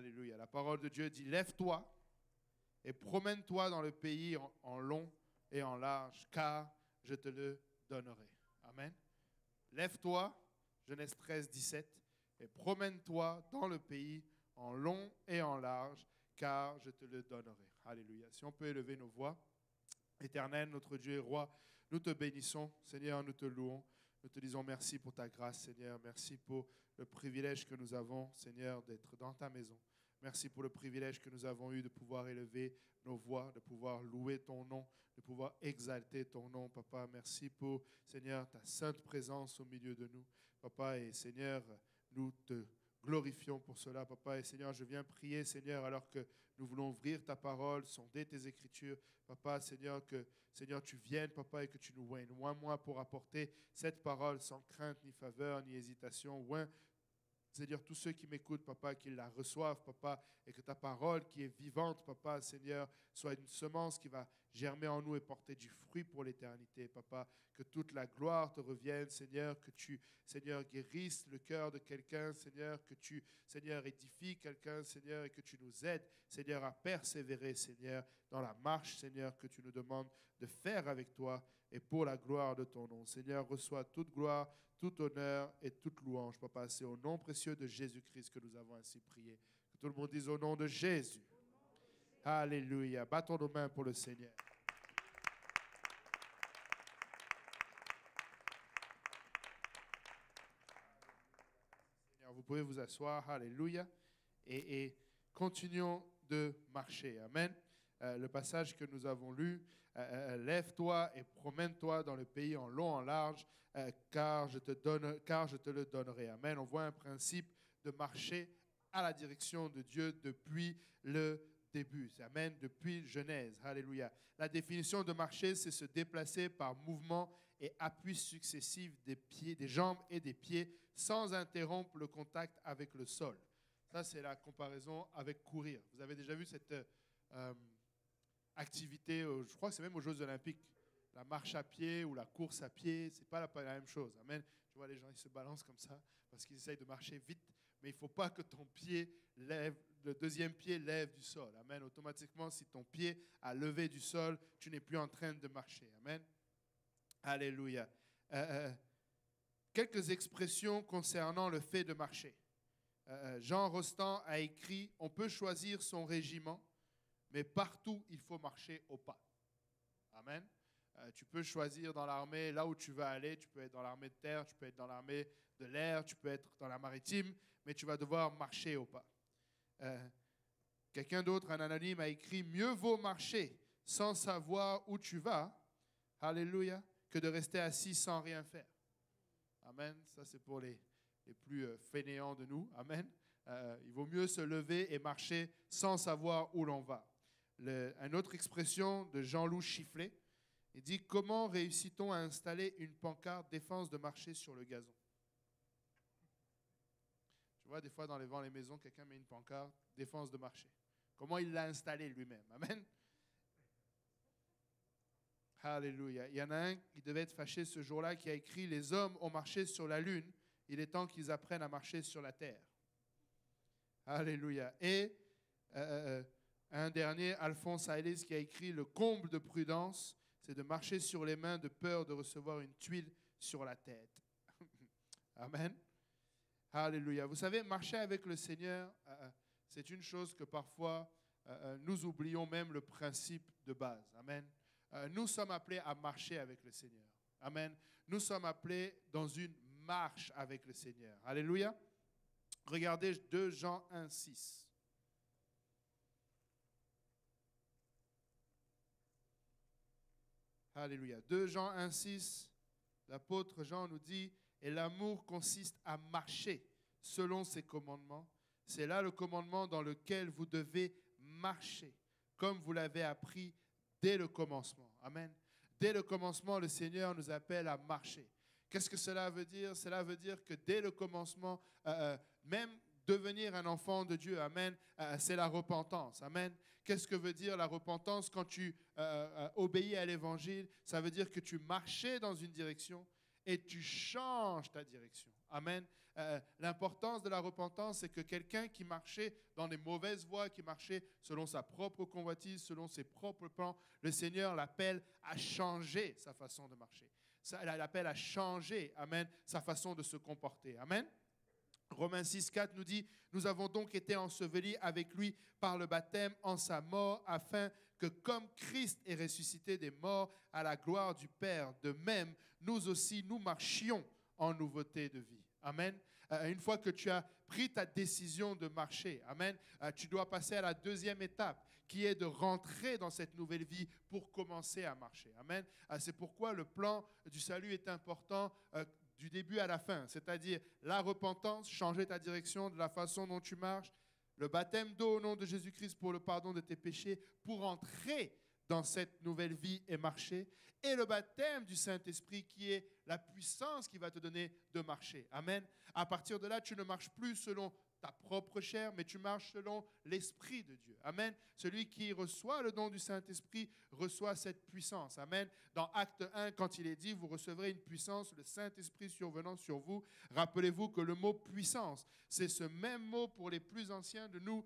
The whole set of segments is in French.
Alléluia. La parole de Dieu dit, lève-toi et promène-toi dans le pays en long et en large, car je te le donnerai. Amen. Lève-toi, Genèse 13, 17, et promène-toi dans le pays en long et en large, car je te le donnerai. Alléluia. Si on peut élever nos voix. Éternel, notre Dieu et roi, nous te bénissons. Seigneur, nous te louons. Nous te disons merci pour ta grâce, Seigneur. Merci pour le privilège que nous avons, Seigneur, d'être dans ta maison. Merci pour le privilège que nous avons eu de pouvoir élever nos voix, de pouvoir louer ton nom, de pouvoir exalter ton nom, Papa. Merci pour, Seigneur, ta sainte présence au milieu de nous, Papa. Et Seigneur, nous te glorifions pour cela, Papa. Et Seigneur, je viens prier, Seigneur, alors que nous voulons ouvrir ta parole, sonder tes Écritures. Papa, Seigneur, que Seigneur, tu viennes, Papa, et que tu nous oignes. Oins-moi pour apporter cette parole sans crainte, ni faveur, ni hésitation. Oins, Seigneur, tous ceux qui m'écoutent, Papa, qu'ils la reçoivent, Papa, et que ta parole qui est vivante, Papa, Seigneur, soit une semence qui va germer en nous et porter du fruit pour l'éternité, Papa. Que toute la gloire te revienne, Seigneur, que tu, Seigneur, guérisses le cœur de quelqu'un, Seigneur, que tu, Seigneur, édifies quelqu'un, Seigneur, et que tu nous aides, Seigneur, à persévérer, Seigneur, dans la marche, Seigneur, que tu nous demandes de faire avec toi et pour la gloire de ton nom. Seigneur, reçois toute gloire, tout honneur et toute louange, Papa. C'est au nom précieux de Jésus-Christ que nous avons ainsi prié. Que tout le monde dise au nom de Jésus. Alléluia. Battons nos mains pour le Seigneur. Seigneur, vous pouvez vous asseoir. Alléluia. Et continuons de marcher. Amen. Le passage que nous avons lu, lève-toi et promène-toi dans le pays en long, en large, car je te le donnerai. Amen. On voit un principe de marcher à la direction de Dieu depuis le début. Amen. Depuis Genèse. Alléluia. La définition de marcher, c'est se déplacer par mouvement et appui successifs des pieds, des jambes et des pieds, sans interrompre le contact avec le sol. Ça, c'est la comparaison avec courir. Vous avez déjà vu cette activité, je crois que c'est même aux Jeux Olympiques, la marche à pied ou la course à pied, ce n'est pas la même chose. Amen. Tu vois, les gens, ils se balancent comme ça parce qu'ils essayent de marcher vite, mais il ne faut pas que ton pied lève, le deuxième pied lève du sol. Amen. Automatiquement, si ton pied a levé du sol, tu n'es plus en train de marcher. Amen. Alléluia. Quelques expressions concernant le fait de marcher. Jean Rostand a écrit « On peut choisir son régiment, mais partout, il faut marcher au pas. » Amen. Tu peux choisir dans l'armée là où tu vas aller. Tu peux être dans l'armée de terre, tu peux être dans l'armée de l'air, tu peux être dans la maritime, mais tu vas devoir marcher au pas. Quelqu'un d'autre, un anonyme, a écrit « Mieux vaut marcher sans savoir où tu vas, alléluia, que de rester assis sans rien faire. » Amen. Ça, c'est pour les plus fainéants de nous. Amen. Il vaut mieux se lever et marcher sans savoir où l'on va. Une autre expression de Jean-Loup Chifflet, il dit « Comment réussit-on à installer une pancarte défense de marcher sur le gazon ?» Tu vois, des fois, dans les maisons, quelqu'un met une pancarte défense de marcher. Comment il l'a installé lui-même? Amen. Alléluia. Il y en a un qui devait être fâché ce jour-là qui a écrit « Les hommes ont marché sur la lune, il est temps qu'ils apprennent à marcher sur la terre. » Alléluia. Et un dernier, Alphonse Hayles, qui a écrit « Le comble de prudence, c'est de marcher sur les mains de peur de recevoir une tuile sur la tête. » Amen. Alléluia. Vous savez, marcher avec le Seigneur, c'est une chose que parfois nous oublions même le principe de base. Amen. Nous sommes appelés à marcher avec le Seigneur. Amen. Nous sommes appelés dans une marche avec le Seigneur. Alléluia. Regardez 2 Jean 1, 6. Alléluia. 2 Jean 1, 6, l'apôtre Jean nous dit « Et l'amour consiste à marcher selon ses commandements. C'est là le commandement dans lequel vous devez marcher, comme vous l'avez appris dès le commencement. » Amen. Dès le commencement, le Seigneur nous appelle à marcher. Qu'est-ce que cela veut dire? Cela veut dire que dès le commencement, même devenir un enfant de Dieu, amen, c'est la repentance. Amen. Qu'est-ce que veut dire la repentance? Quand tu obéis à l'Évangile, ça veut dire que tu marchais dans une direction et tu changes ta direction. Amen. L'importance de la repentance, c'est que quelqu'un qui marchait dans les mauvaises voies, qui marchait selon sa propre convoitise, selon ses propres plans, le Seigneur l'appelle à changer sa façon de marcher. Ça, l'appelle à changer, amen, sa façon de se comporter. Amen. Romains 6, 4 nous dit, « Nous avons donc été ensevelis avec lui par le baptême en sa mort, afin que comme Christ est ressuscité des morts à la gloire du Père, de même, nous aussi, nous marchions en nouveauté de vie. » Amen. Une fois que tu as pris ta décision de marcher, amen, tu dois passer à la deuxième étape, qui est de rentrer dans cette nouvelle vie pour commencer à marcher. Amen. C'est pourquoi le plan du salut est important du début à la fin, c'est-à-dire la repentance, changer ta direction de la façon dont tu marches, le baptême d'eau au nom de Jésus-Christ pour le pardon de tes péchés, pour entrer dans cette nouvelle vie et marcher, et le baptême du Saint-Esprit qui est la puissance qui va te donner de marcher. Amen. À partir de là, tu ne marches plus selon ta propre chair, mais tu marches selon l'Esprit de Dieu. Amen. Celui qui reçoit le don du Saint-Esprit reçoit cette puissance. Amen. Dans Acte 1, quand il est dit, vous recevrez une puissance, le Saint-Esprit survenant sur vous. Rappelez-vous que le mot puissance, c'est ce même mot pour les plus anciens de nous,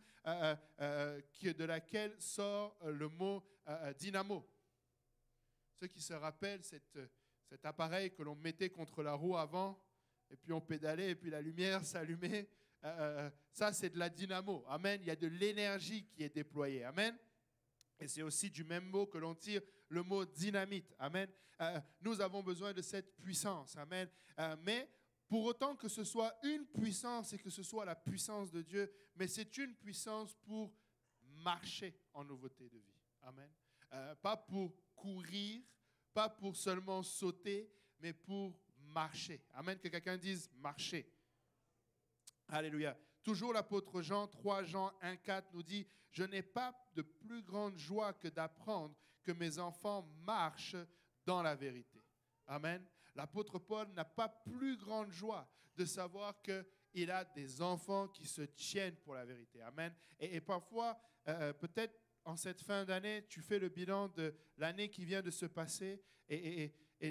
de laquelle sort le mot dynamo. Ceux qui se rappellent cet appareil que l'on mettait contre la roue avant, et puis on pédalait, et puis la lumière s'allumait. Ça, c'est de la dynamo. Amen. Il y a de l'énergie qui est déployée. Amen. Et c'est aussi du même mot que l'on tire le mot dynamite. Amen. Nous avons besoin de cette puissance. Amen. Mais pour autant que ce soit une puissance et que ce soit la puissance de Dieu, mais c'est une puissance pour marcher en nouveauté de vie. Amen. Pas pour courir, pas pour seulement sauter, mais pour marcher. Amen. Que quelqu'un dise marcher. Alléluia. Toujours l'apôtre Jean, 3 Jean 1, 4 nous dit « Je n'ai pas de plus grande joie que d'apprendre que mes enfants marchent dans la vérité. » Amen. L'apôtre Paul n'a pas plus grande joie de savoir qu'il a des enfants qui se tiennent pour la vérité. Amen. Et parfois, peut-être en cette fin d'année, tu fais le bilan de l'année qui vient de se passer et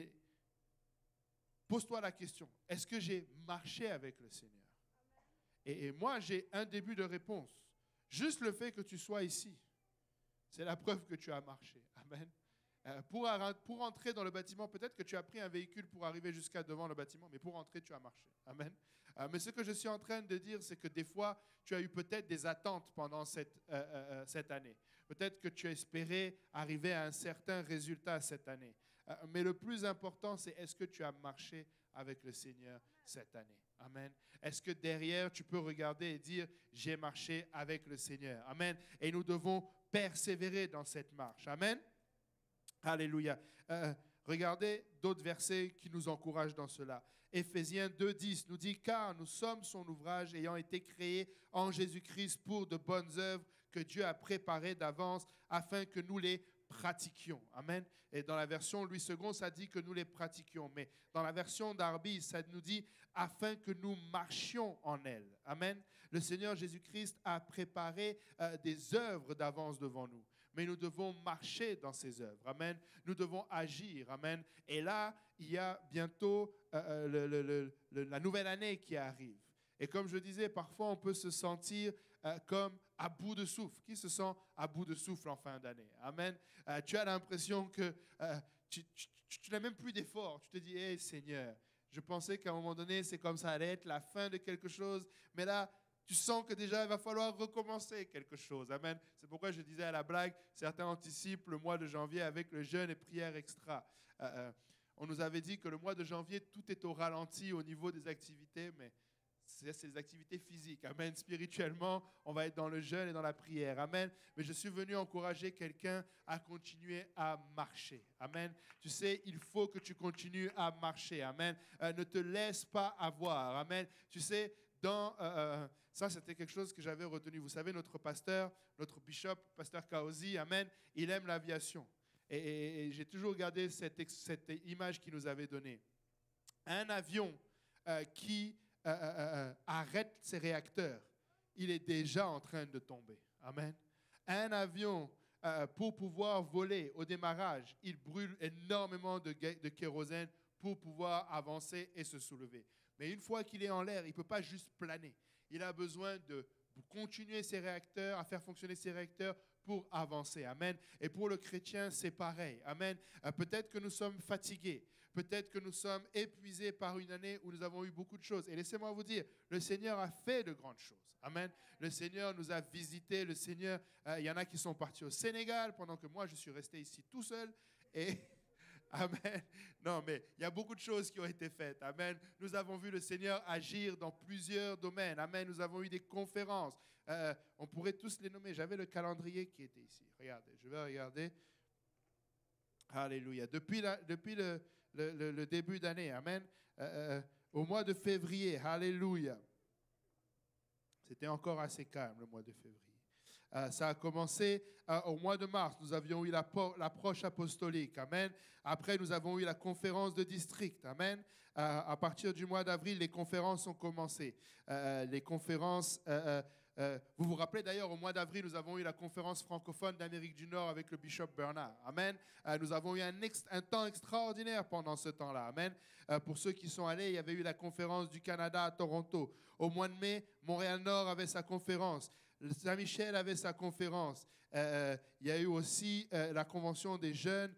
pose-toi la question, est-ce que j'ai marché avec le Seigneur? Et moi, j'ai un début de réponse. Juste le fait que tu sois ici, c'est la preuve que tu as marché. Amen. Pour entrer dans le bâtiment, peut-être que tu as pris un véhicule pour arriver jusqu'à devant le bâtiment, mais pour entrer, tu as marché. Amen. Mais ce que je suis en train de dire, c'est que des fois, tu as eu peut-être des attentes pendant cette année. Peut-être que tu as espéré arriver à un certain résultat cette année. Mais le plus important, c'est est-ce que tu as marché avec le Seigneur cette année? Amen. Est-ce que derrière, tu peux regarder et dire, j'ai marché avec le Seigneur? Amen. Et nous devons persévérer dans cette marche. Amen. Alléluia. Regardez d'autres versets qui nous encouragent dans cela. Éphésiens 2,10 nous dit « Car nous sommes son ouvrage ayant été créés en Jésus-Christ pour de bonnes œuvres que Dieu a préparées d'avance afin que nous les pratiquions. » Amen. Et dans la version Louis II, ça dit que nous les pratiquions. Mais dans la version d'Arby, ça nous dit « afin que nous marchions en elle. » Amen. Le Seigneur Jésus-Christ a préparé des œuvres d'avance devant nous. Mais nous devons marcher dans ces œuvres. Amen. Nous devons agir. Amen. Et là, il y a bientôt la nouvelle année qui arrive. Et comme je disais, parfois on peut se sentir comme à bout de souffle. Qui se sent à bout de souffle en fin d'année? Amen. Tu as l'impression que tu n'as même plus d'effort. Tu te dis, hey, Seigneur, je pensais qu'à un moment donné, c'est comme ça allait être la fin de quelque chose. Mais là, tu sens que déjà, il va falloir recommencer quelque chose. Amen. C'est pourquoi je disais à la blague, certains anticipent le mois de janvier avec le jeûne et prière extra. On nous avait dit que le mois de janvier, tout est au ralenti au niveau des activités, mais c'est des activités physiques. Amen. Spirituellement, on va être dans le jeûne et dans la prière. Amen. Mais je suis venu encourager quelqu'un à continuer à marcher. Amen. Tu sais, il faut que tu continues à marcher. Amen. Ne te laisse pas avoir. Amen. Tu sais, ça, c'était quelque chose que j'avais retenu. Vous savez, notre pasteur, notre bishop, pasteur Kaozi, amen, il aime l'aviation. Et j'ai toujours regardé cette image qu'il nous avait donnée. Un avion qui arrête ses réacteurs, il est déjà en train de tomber. Amen. Un avion, pour pouvoir voler au démarrage, il brûle énormément de kérosène pour pouvoir avancer et se soulever. Mais une fois qu'il est en l'air, il ne peut pas juste planer. Il a besoin de continuer ses réacteurs, à faire fonctionner ses réacteurs pour avancer. Amen. Et pour le chrétien, c'est pareil. Amen. Peut-être que nous sommes fatigués. Peut-être que nous sommes épuisés par une année où nous avons eu beaucoup de choses. Et laissez-moi vous dire, le Seigneur a fait de grandes choses. Amen. Le Seigneur nous a visités. Le Seigneur, il y en a qui sont partis au Sénégal pendant que moi, je suis resté ici tout seul. Et amen. Non, mais il y a beaucoup de choses qui ont été faites. Amen. Nous avons vu le Seigneur agir dans plusieurs domaines. Amen. Nous avons eu des conférences. On pourrait tous les nommer. J'avais le calendrier qui était ici. Regardez, je vais regarder. Alléluia. Depuis le début d'année, amen. Au mois de février, alléluia. C'était encore assez calme le mois de février. Ça a commencé au mois de mars. Nous avions eu l'approche apostolique. Amen. Après, nous avons eu la conférence de district. Amen. À partir du mois d'avril, les conférences ont commencé. Les conférences... vous vous rappelez d'ailleurs, au mois d'avril, nous avons eu la conférence francophone d'Amérique du Nord avec le bishop Bernard. Amen. Nous avons eu un temps extraordinaire pendant ce temps-là. Amen. Pour ceux qui sont allés, il y avait eu la conférence du Canada à Toronto. Au mois de mai, Montréal-Nord avait sa conférence. Saint-Michel avait sa conférence. Il y a eu aussi la convention des jeunes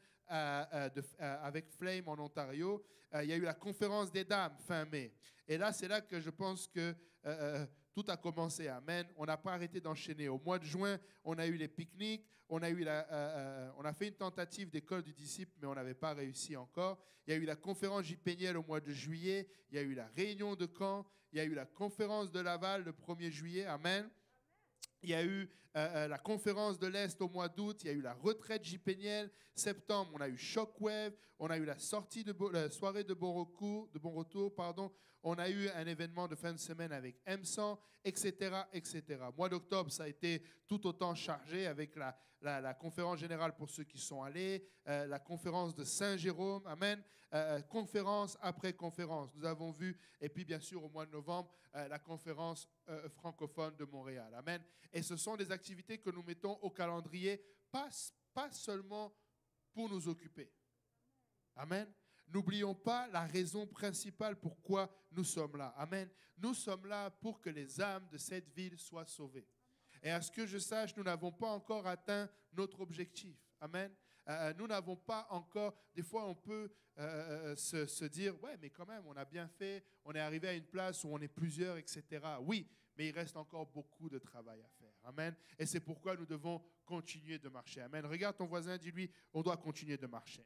avec Flame en Ontario. Il y a eu la conférence des dames fin mai. Et là, c'est là que je pense que tout a commencé. Amen. On n'a pas arrêté d'enchaîner. Au mois de juin, on a eu les pique-niques. On a fait une tentative d'école du disciple, mais on n'avait pas réussi encore. Il y a eu la conférence JPNL au mois de juillet. Il y a eu la réunion de Caen. Il y a eu la conférence de Laval le 1er juillet. Amen. Il y a eu la conférence de l'Est au mois d'août. Il y a eu la retraite JPNL. Septembre, on a eu Shockwave. On a eu la soirée de bon retour. On a eu un événement de fin de semaine avec M100, etc., etc. Mois d'octobre, ça a été tout autant chargé avec la conférence générale pour ceux qui sont allés, la conférence de Saint-Jérôme, amen, conférence après conférence. Nous avons vu, et puis bien sûr au mois de novembre, la conférence francophone de Montréal, amen. Et ce sont des activités que nous mettons au calendrier, pas seulement pour nous occuper. Amen. N'oublions pas la raison principale pourquoi nous sommes là. Amen. Nous sommes là pour que les âmes de cette ville soient sauvées. Et à ce que je sache, nous n'avons pas encore atteint notre objectif. Amen. Nous n'avons pas encore... Des fois, on peut se dire, ouais, mais quand même, on a bien fait, on est arrivé à une place où on est plusieurs, etc. Oui, mais il reste encore beaucoup de travail à faire. Amen. Et c'est pourquoi nous devons continuer de marcher. Amen. Regarde ton voisin, dis-lui, on doit continuer de marcher.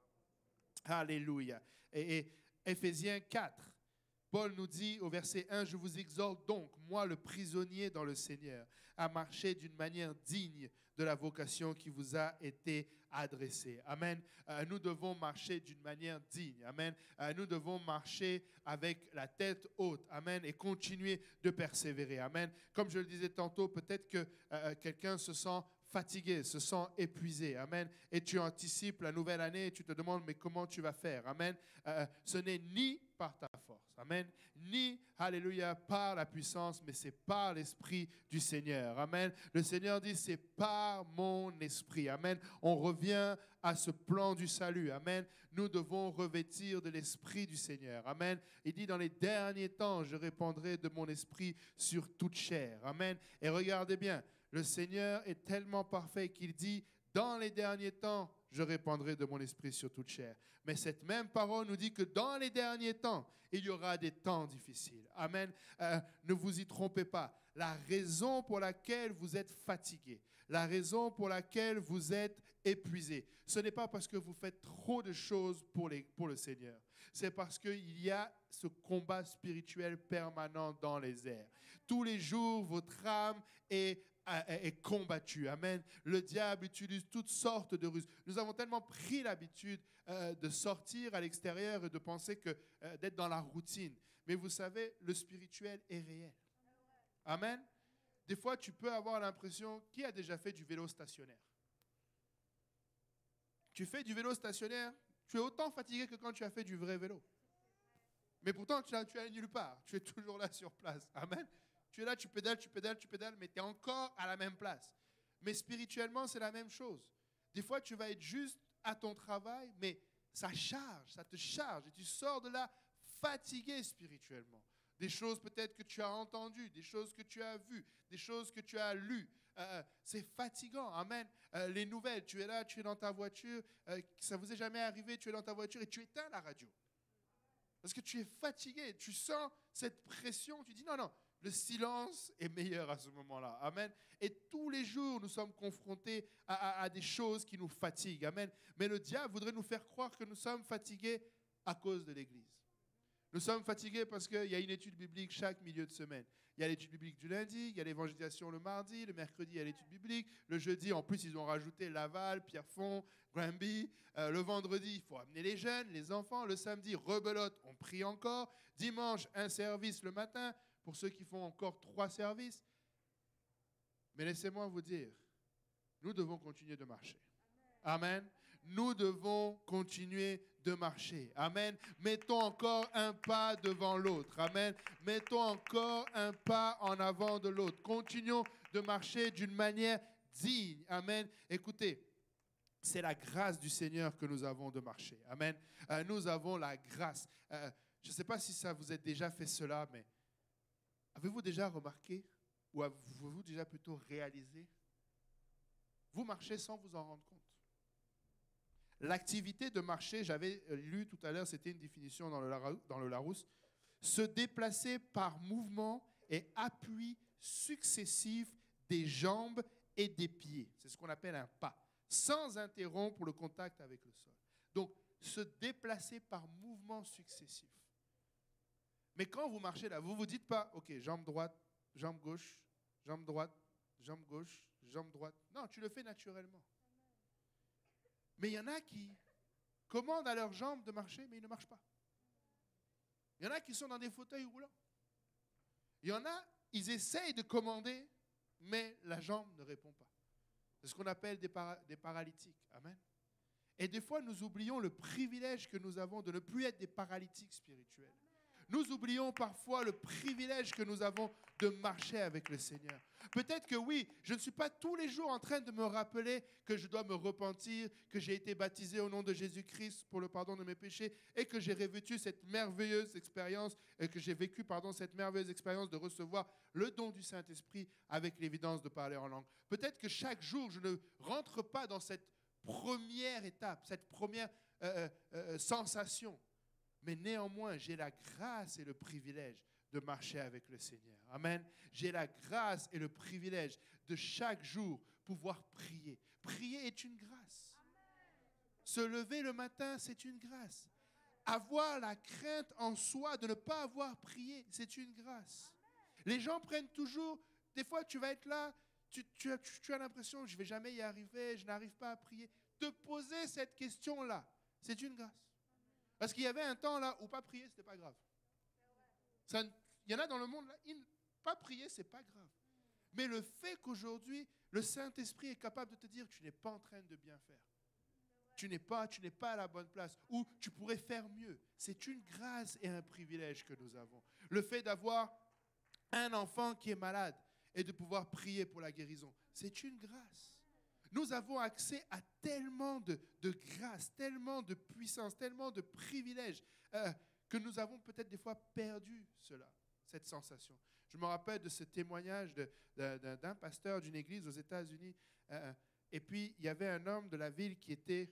Alléluia. Et Éphésiens 4, Paul nous dit au verset 1, « Je vous exhorte donc, moi le prisonnier dans le Seigneur, à marcher d'une manière digne de la vocation qui vous a été adressée. » Amen. Nous devons marcher d'une manière digne. Amen. Nous devons marcher avec la tête haute. Amen. Et continuer de persévérer. Amen. Comme je le disais tantôt, peut-être que quelqu'un se sent fatigué, se sent épuisé. Amen. Et tu anticipes la nouvelle année et tu te demandes, mais comment tu vas faire? Amen. Ce n'est ni par ta force. Amen. Ni, alléluia, par la puissance, mais c'est par l'Esprit du Seigneur. Amen. Le Seigneur dit, c'est par mon esprit. Amen. On revient à ce plan du salut. Amen. Nous devons revêtir de l'Esprit du Seigneur. Amen. Il dit, dans les derniers temps, je répandrai de mon esprit sur toute chair. Amen. Et regardez bien, le Seigneur est tellement parfait qu'il dit, dans les derniers temps, je répandrai de mon esprit sur toute chair. Mais cette même parole nous dit que dans les derniers temps, il y aura des temps difficiles. Amen. Ne vous y trompez pas. La raison pour laquelle vous êtes fatigué, la raison pour laquelle vous êtes épuisé, ce n'est pas parce que vous faites trop de choses pour le Seigneur. C'est parce qu'il y a ce combat spirituel permanent dans les airs. Tous les jours, votre âme est combattue. Amen. Le diable utilise toutes sortes de ruses. Nous avons tellement pris l'habitude de sortir à l'extérieur et de penser que d'être dans la routine. Mais vous savez, le spirituel est réel. Amen. Des fois, tu peux avoir l'impression, qui a déjà fait du vélo stationnaire? Tu fais du vélo stationnaire, tu es autant fatigué que quand tu as fait du vrai vélo. Mais pourtant, tu es nulle part. Tu es toujours là sur place. Amen. Tu es là, tu pédales, mais tu es encore à la même place. Mais spirituellement, c'est la même chose. Des fois, tu vas être juste à ton travail, mais ça charge, ça te charge. Et tu sors de là fatigué spirituellement. Des choses peut-être que tu as entendues, des choses que tu as vues, des choses que tu as lues. C'est fatigant, amen. Les nouvelles, tu es là, tu es dans ta voiture, ça vous est jamais arrivé, tu es dans ta voiture et tu éteins la radio. Parce que tu es fatigué, tu sens cette pression, tu dis non, non, le silence est meilleur à ce moment-là, amen. Et tous les jours, nous sommes confrontés à des choses qui nous fatiguent, amen. Mais le diable voudrait nous faire croire que nous sommes fatigués à cause de l'Église. Nous sommes fatigués parce qu'il y a une étude biblique chaque milieu de semaine. Il y a l'étude biblique du lundi, il y a l'évangélisation le mardi, le mercredi, il y a l'étude biblique. Le jeudi, en plus, ils ont rajouté Laval, Pierrefonds, Granby. Le vendredi, il faut amener les jeunes, les enfants. Le samedi, rebelote, on prie encore. Dimanche, un service le matin, pour ceux qui font encore 3 services. Mais laissez-moi vous dire, nous devons continuer de marcher. Amen. Nous devons continuer de marcher. Amen. Mettons encore un pas devant l'autre. Amen. Mettons encore un pas en avant de l'autre. Continuons de marcher d'une manière digne. Amen. Écoutez, c'est la grâce du Seigneur que nous avons de marcher. Amen. Nous avons la grâce. Je ne sais pas si ça vous a déjà fait cela, mais avez-vous déjà remarqué ou avez-vous déjà plutôt réalisé? Vous marchez sans vous en rendre compte. L'activité de marcher, j'avais lu tout à l'heure, c'était une définition dans le Larousse, se déplacer par mouvement et appui successif des jambes et des pieds. C'est ce qu'on appelle un pas, sans interrompre le contact avec le sol. Donc, se déplacer par mouvement successif. Mais quand vous marchez là, vous ne vous dites pas, OK, jambe droite, jambe gauche, jambe droite, jambe gauche, jambe droite. Non, tu le fais naturellement. Mais il y en a qui commandent à leurs jambes de marcher, mais ils ne marchent pas. Il y en a qui sont dans des fauteuils roulants. Il y en a, ils essayent de commander, mais la jambe ne répond pas. C'est ce qu'on appelle des paralytiques. Amen. Et des fois, nous oublions le privilège que nous avons de ne plus être des paralytiques spirituels. Nous oublions parfois le privilège que nous avons de marcher avec le Seigneur. Peut-être que oui, je ne suis pas tous les jours en train de me rappeler que je dois me repentir, que j'ai été baptisé au nom de Jésus-Christ pour le pardon de mes péchés et que j'ai revêtu cette merveilleuse expérience, cette merveilleuse expérience de recevoir le don du Saint-Esprit avec l'évidence de parler en langue. Peut-être que chaque jour, je ne rentre pas dans cette première étape, cette première sensation. Mais néanmoins, j'ai la grâce et le privilège de marcher avec le Seigneur. Amen. J'ai la grâce et le privilège de chaque jour pouvoir prier. Prier est une grâce. Se lever le matin, c'est une grâce. Avoir la crainte en soi de ne pas avoir prié, c'est une grâce. Les gens prennent toujours, des fois tu vas être là, tu as l'impression, je ne vais jamais y arriver, je n'arrive pas à prier. Te poser cette question-là, c'est une grâce. Parce qu'il y avait un temps là où pas prier, ce n'était pas grave. Il y en a dans le monde là, pas prier, ce n'est pas grave. Mais le fait qu'aujourd'hui, le Saint-Esprit est capable de te dire que tu n'es pas en train de bien faire. Tu n'es pas à la bonne place. Ou tu pourrais faire mieux. C'est une grâce et un privilège que nous avons. Le fait d'avoir un enfant qui est malade et de pouvoir prier pour la guérison, c'est une grâce. Nous avons accès à tellement de grâce, tellement de puissance, tellement de privilèges que nous avons peut-être des fois perdu cette sensation. Je me rappelle de ce témoignage d'un pasteur d'une église aux États-Unis. Et puis, il y avait un homme de la ville qui était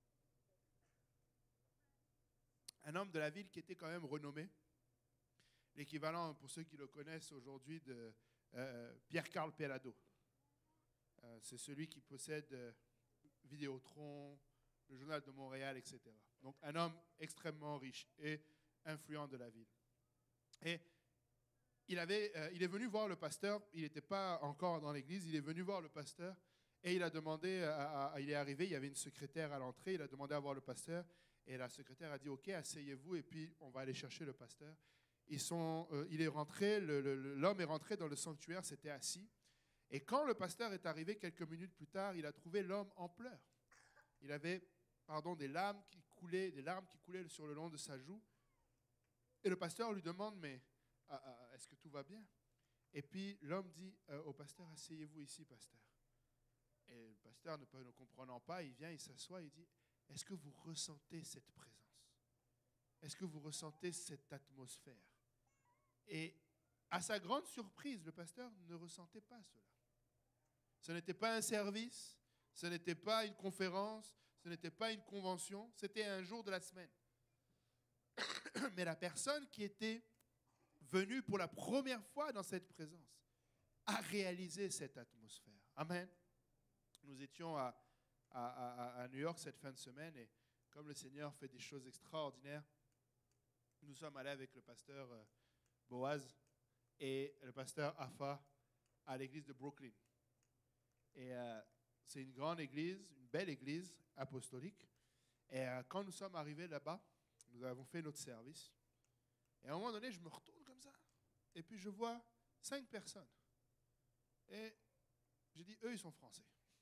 quand même renommé. L'équivalent, pour ceux qui le connaissent aujourd'hui, de Pierre-Carl Pelado. C'est celui qui possède Vidéotron, le Journal de Montréal, etc. Donc, un homme extrêmement riche et influent de la ville. Et il est venu voir le pasteur. Il n'était pas encore dans l'église. Il est venu voir le pasteur et il a demandé, il est arrivé, il y avait une secrétaire à l'entrée. Il a demandé à voir le pasteur et la secrétaire a dit « Ok, asseyez-vous et puis on va aller chercher le pasteur. » Il est rentré, l'homme est rentré dans le sanctuaire, s'était assis. Et quand le pasteur est arrivé quelques minutes plus tard, il a trouvé l'homme en pleurs. Il avait des larmes qui coulaient sur le long de sa joue. Et le pasteur lui demande, mais est-ce que tout va bien? Et puis l'homme dit au pasteur, asseyez-vous ici, pasteur. Et le pasteur, ne comprenant pas, il vient, il s'assoit et il dit, est-ce que vous ressentez cette présence? est-ce que vous ressentez cette atmosphère? Et à sa grande surprise, le pasteur ne ressentait pas cela. Ce n'était pas un service, ce n'était pas une conférence, ce n'était pas une convention, c'était un jour de la semaine. Mais la personne qui était venue pour la première fois dans cette présence a réalisé cette atmosphère. Amen. Nous étions à New York cette fin de semaine et comme le Seigneur fait des choses extraordinaires, nous sommes allés avec le pasteur Boaz et le pasteur Afa à l'église de Brooklyn. Et c'est une grande église, une belle église apostolique. Et quand nous sommes arrivés là-bas, nous avons fait notre service. Et à un moment donné, je me retourne comme ça. Et puis je vois 5 personnes. Et j'ai dit, eux, ils sont français.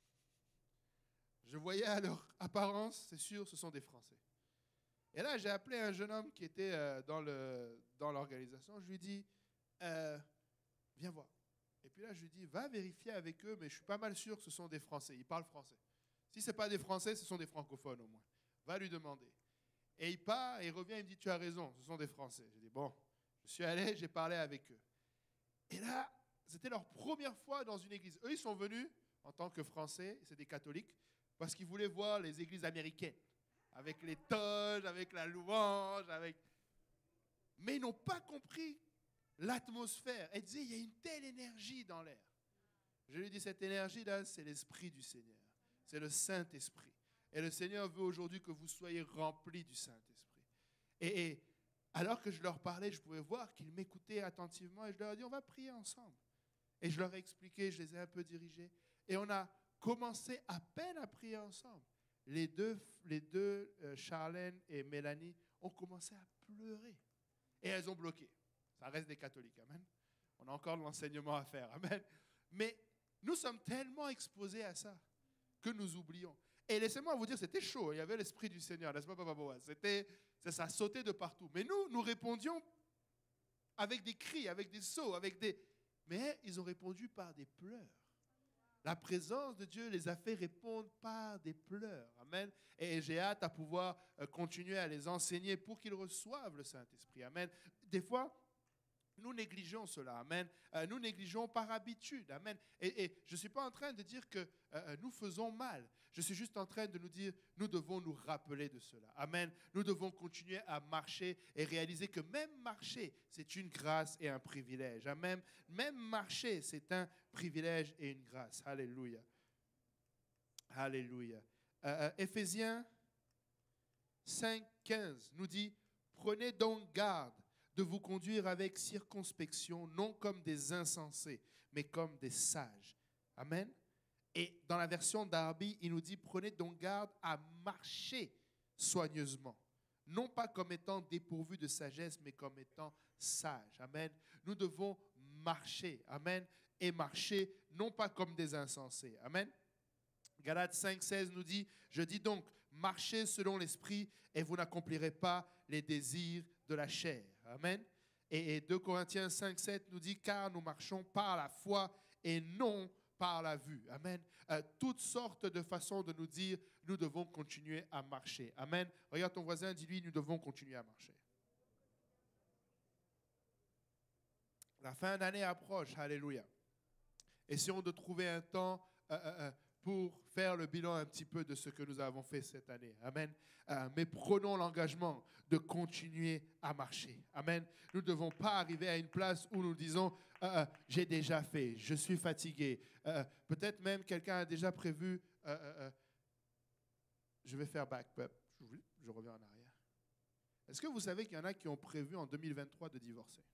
Je voyais à leur apparence, c'est sûr, ce sont des Français. Et là, j'ai appelé un jeune homme qui était dans l'organisation. Je lui ai dit, viens voir. Et puis là, je lui ai dit, va vérifier avec eux, mais je suis pas mal sûr que ce sont des Français. Ils parlent français. Si ce n'est pas des Français, ce sont des francophones au moins. Va lui demander. Et il part, et il revient, il me dit, tu as raison, ce sont des Français. J'ai dit, bon, je suis allé, j'ai parlé avec eux. Et là, c'était leur première fois dans une église. Eux, ils sont venus en tant que Français, c'est des catholiques, parce qu'ils voulaient voir les églises américaines, avec les toges, avec la louange, mais ils n'ont pas compris l'atmosphère. Elle disait, il y a une telle énergie dans l'air. Je lui dis, cette énergie-là, c'est l'Esprit du Seigneur. C'est le Saint-Esprit. Et le Seigneur veut aujourd'hui que vous soyez remplis du Saint-Esprit. Et alors que je leur parlais, je pouvais voir qu'ils m'écoutaient attentivement et je leur ai dit, on va prier ensemble. Et je leur ai expliqué, je les ai un peu dirigés. Et on a commencé à peine à prier ensemble. Les deux Charlène et Mélanie, ont commencé à pleurer. Et elles ont bloqué. Ça reste des catholiques, amen. On a encore de l'enseignement à faire, amen. Mais nous sommes tellement exposés à ça que nous oublions. Et laissez-moi vous dire, c'était chaud. Il y avait l'Esprit du Seigneur, n'est-ce pas, Papa Boaz? Ça sautait de partout. Mais nous répondions avec des cris, avec des sauts, Mais ils ont répondu par des pleurs. La présence de Dieu les a fait répondre par des pleurs. Amen. Et j'ai hâte à pouvoir continuer à les enseigner pour qu'ils reçoivent le Saint-Esprit. Amen. Des fois, nous négligeons cela. Amen. Nous négligeons par habitude. Amen. Et je ne suis pas en train de dire que nous faisons mal. Je suis juste en train de nous dire, nous devons nous rappeler de cela. Amen. Nous devons continuer à marcher et réaliser que même marcher, c'est une grâce et un privilège. Amen. Même marcher, c'est un privilège et une grâce. Alléluia. Alléluia. Éphésiens 5:15 nous dit, prenez donc garde de vous conduire avec circonspection, non comme des insensés, mais comme des sages. Amen. Et dans la version Darby, il nous dit, prenez donc garde à marcher soigneusement, non pas comme étant dépourvus de sagesse, mais comme étant sages. Amen. Nous devons marcher. Amen. Et marcher, non pas comme des insensés. Amen. Galates 5:16 nous dit, je dis donc, marchez selon l'esprit et vous n'accomplirez pas les désirs de la chair. Amen. Et 2 Corinthiens 5:7 nous dit, car nous marchons par la foi et non par la vue. Amen. Toutes sortes de façons de nous dire, nous devons continuer à marcher. Amen. Regarde ton voisin, dis-lui, nous devons continuer à marcher. La fin d'année approche. Alléluia. Essayons de trouver un temps pour faire le bilan un petit peu de ce que nous avons fait cette année. Amen. Mais prenons l'engagement de continuer à marcher. Amen. Nous ne devons pas arriver à une place où nous disons, j'ai déjà fait, je suis fatigué. Peut-être même quelqu'un a déjà prévu, je vais faire back-up. Je reviens en arrière. Est-ce que vous savez qu'il y en a qui ont prévu en 2023 de divorcer?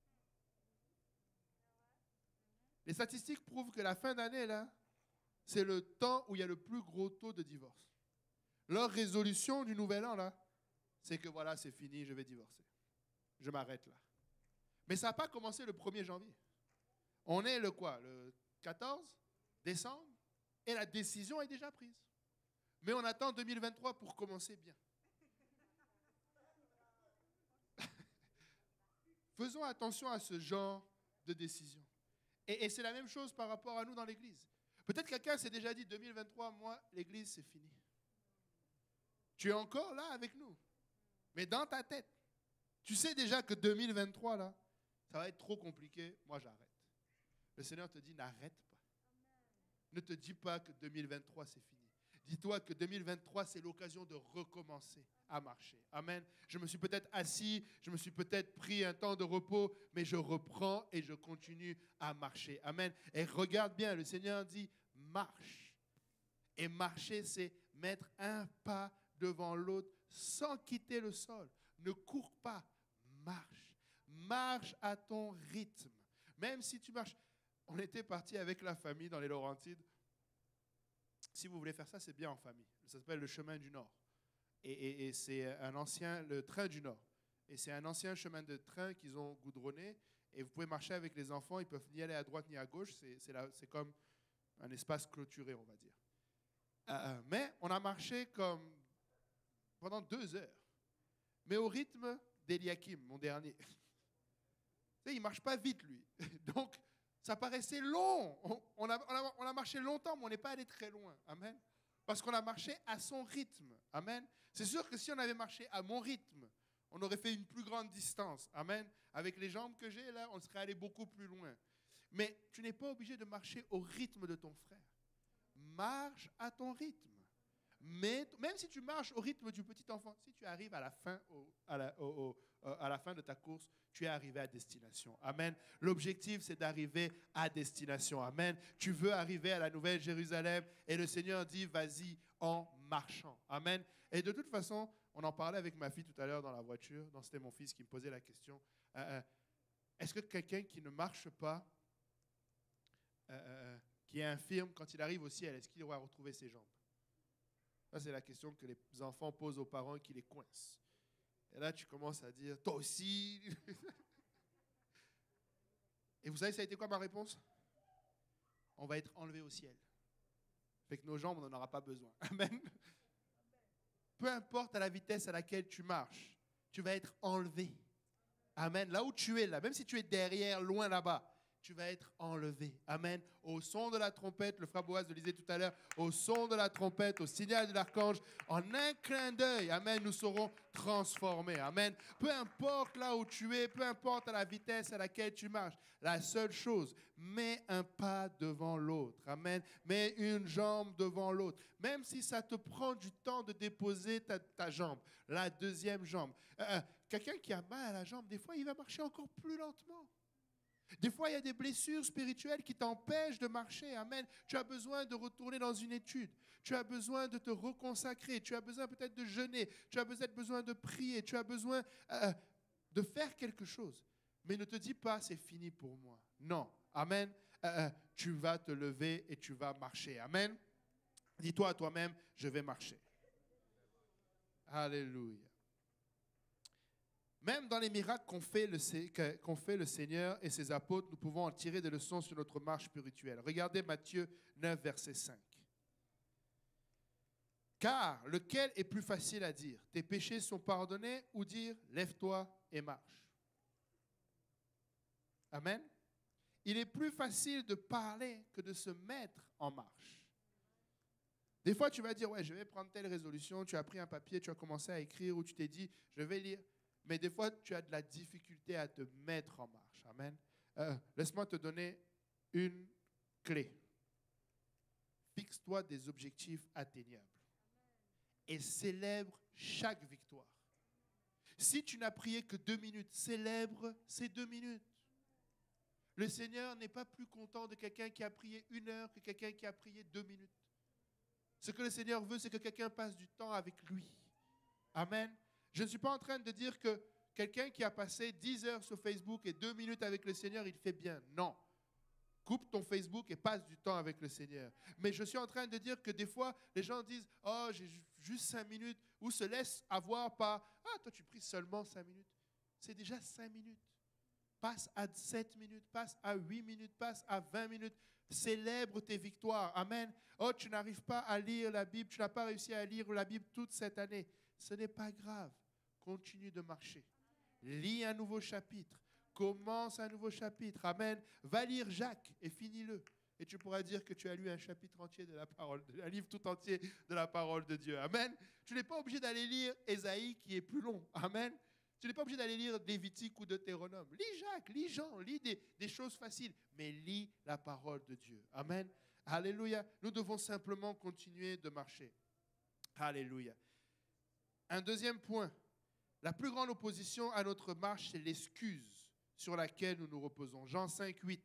Les statistiques prouvent que la fin d'année, là, c'est le temps où il y a le plus gros taux de divorce. Leur résolution du nouvel an, là, c'est que voilà, c'est fini, je vais divorcer. Je m'arrête là. Mais ça n'a pas commencé le 1er janvier. On est le quoi? Le 14 décembre? Et la décision est déjà prise. Mais on attend 2023 pour commencer bien. Faisons attention à ce genre de décision. Et c'est la même chose par rapport à nous dans l'Église. Peut-être quelqu'un s'est déjà dit, 2023, moi, l'Église, c'est fini. Tu es encore là avec nous. Mais dans ta tête, Tu sais déjà que 2023, là, ça va être trop compliqué. Moi, j'arrête. Le Seigneur te dit, n'arrête pas. Ne te dis pas que 2023, c'est fini. Dis-toi que 2023, c'est l'occasion de recommencer à marcher. Amen. Je me suis peut-être assis, je me suis peut-être pris un temps de repos, mais je reprends et je continue à marcher. Amen. Et regarde bien, le Seigneur dit, marche. Et marcher, c'est mettre un pas devant l'autre sans quitter le sol. Ne cours pas, marche. Marche à ton rythme. Même si tu marches. On était parti avec la famille dans les Laurentides. Si vous voulez faire ça, c'est bien en famille. Ça s'appelle le chemin du Nord. Et c'est le train du Nord. Et c'est un ancien chemin de train qu'ils ont goudronné. Et vous pouvez marcher avec les enfants. Ils peuvent ni aller à droite ni à gauche. C'est comme un espace clôturé, on va dire. Mais on a marché comme pendant 2 heures. Mais au rythme d'Eliakim, mon dernier. Tu sais, il ne marche pas vite, lui. Donc, ça paraissait long. On a marché longtemps, mais on n'est pas allé très loin. Amen. Parce qu'on a marché à son rythme. Amen. C'est sûr que si on avait marché à mon rythme, on aurait fait une plus grande distance. Amen. Avec les jambes que j'ai là, on serait allé beaucoup plus loin. Mais tu n'es pas obligé de marcher au rythme de ton frère. Marche à ton rythme. Mais même si tu marches au rythme du petit enfant, si tu arrives à la fin, à la fin de ta course, tu es arrivé à destination. Amen. L'objectif, c'est d'arriver à destination. Amen. Tu veux arriver à la Nouvelle Jérusalem et le Seigneur dit, vas-y en marchant. Amen. Et de toute façon, on en parlait avec ma fille tout à l'heure dans la voiture. C'était mon fils qui me posait la question. Est-ce que quelqu'un qui ne marche pas, qui est infirme, quand il arrive au ciel, est-ce qu'il aura retrouvé ses jambes? Ça, c'est la question que les enfants posent aux parents qui les coincent. Et là, tu commences à dire, toi aussi. Et vous savez, ça a été quoi ma réponse? On va être enlevé au ciel. Fait que nos jambes, on n'en aura pas besoin. Amen. Peu importe à la vitesse à laquelle tu marches, tu vas être enlevé. Amen. Là où tu es, là, même si tu es derrière, loin là-bas, tu vas être enlevé. Amen. Au son de la trompette, le frère Boaz le disait tout à l'heure, au son de la trompette, au signal de l'archange, en un clin d'œil, amen, nous serons transformés. Amen. Peu importe là où tu es, peu importe à la vitesse à laquelle tu marches, la seule chose, mets un pas devant l'autre. Amen. Mets une jambe devant l'autre. Même si ça te prend du temps de déposer ta jambe, la deuxième jambe. Quelqu'un qui a mal à la jambe, des fois, il va marcher encore plus lentement. Des fois, il y a des blessures spirituelles qui t'empêchent de marcher. Amen. Tu as besoin de retourner dans une étude. Tu as besoin de te reconsacrer. Tu as besoin peut-être de jeûner. Tu as peut-être besoin de prier. Tu as besoin de faire quelque chose. Mais ne te dis pas, c'est fini pour moi. Non. Amen. Tu vas te lever et tu vas marcher. Amen. Dis-toi à toi-même, je vais marcher. Alléluia. Même dans les miracles qu'ont fait le Seigneur et ses apôtres, nous pouvons en tirer des leçons sur notre marche spirituelle. Regardez Matthieu 9, verset 5. Car lequel est plus facile à dire? Tes péchés sont pardonnés, ou dire lève-toi et marche? Amen. Il est plus facile de parler que de se mettre en marche. Des fois, tu vas dire, ouais, je vais prendre telle résolution, tu as pris un papier, tu as commencé à écrire, ou tu t'es dit, je vais lire. Mais des fois, tu as de la difficulté à te mettre en marche. Amen. Laisse-moi te donner une clé. Fixe-toi des objectifs atteignables. Et célèbre chaque victoire. Si tu n'as prié que 2 minutes, célèbre ces 2 minutes. Le Seigneur n'est pas plus content de quelqu'un qui a prié 1 heure que quelqu'un qui a prié 2 minutes. Ce que le Seigneur veut, c'est que quelqu'un passe du temps avec lui. Amen. Je ne suis pas en train de dire que quelqu'un qui a passé 10 heures sur Facebook et 2 minutes avec le Seigneur, il fait bien. Non. Coupe ton Facebook et passe du temps avec le Seigneur. Mais je suis en train de dire que des fois, les gens disent « Oh, j'ai juste 5 minutes » ou se laissent avoir par « Ah, toi, tu pries seulement 5 minutes. » C'est déjà 5 minutes. Passe à 7 minutes, passe à 8 minutes, passe à 20 minutes. Célèbre tes victoires. Amen. Oh, tu n'arrives pas à lire la Bible, tu n'as pas réussi à lire la Bible toute cette année. Ce n'est pas grave. Continue de marcher. Lis un nouveau chapitre. Commence un nouveau chapitre. Amen. Va lire Jacques et finis-le. Et tu pourras dire que tu as lu un chapitre entier de la parole, un livre tout entier de la parole de Dieu. Amen. Tu n'es pas obligé d'aller lire Ésaïe qui est plus long. Amen. Tu n'es pas obligé d'aller lire Lévitique ou Deutéronome. Lis Jacques, lis Jean, lis des choses faciles, mais lis la parole de Dieu. Amen. Alléluia. Nous devons simplement continuer de marcher. Alléluia. Un deuxième point. La plus grande opposition à notre marche, c'est l'excuse sur laquelle nous nous reposons. Jean 5, 8.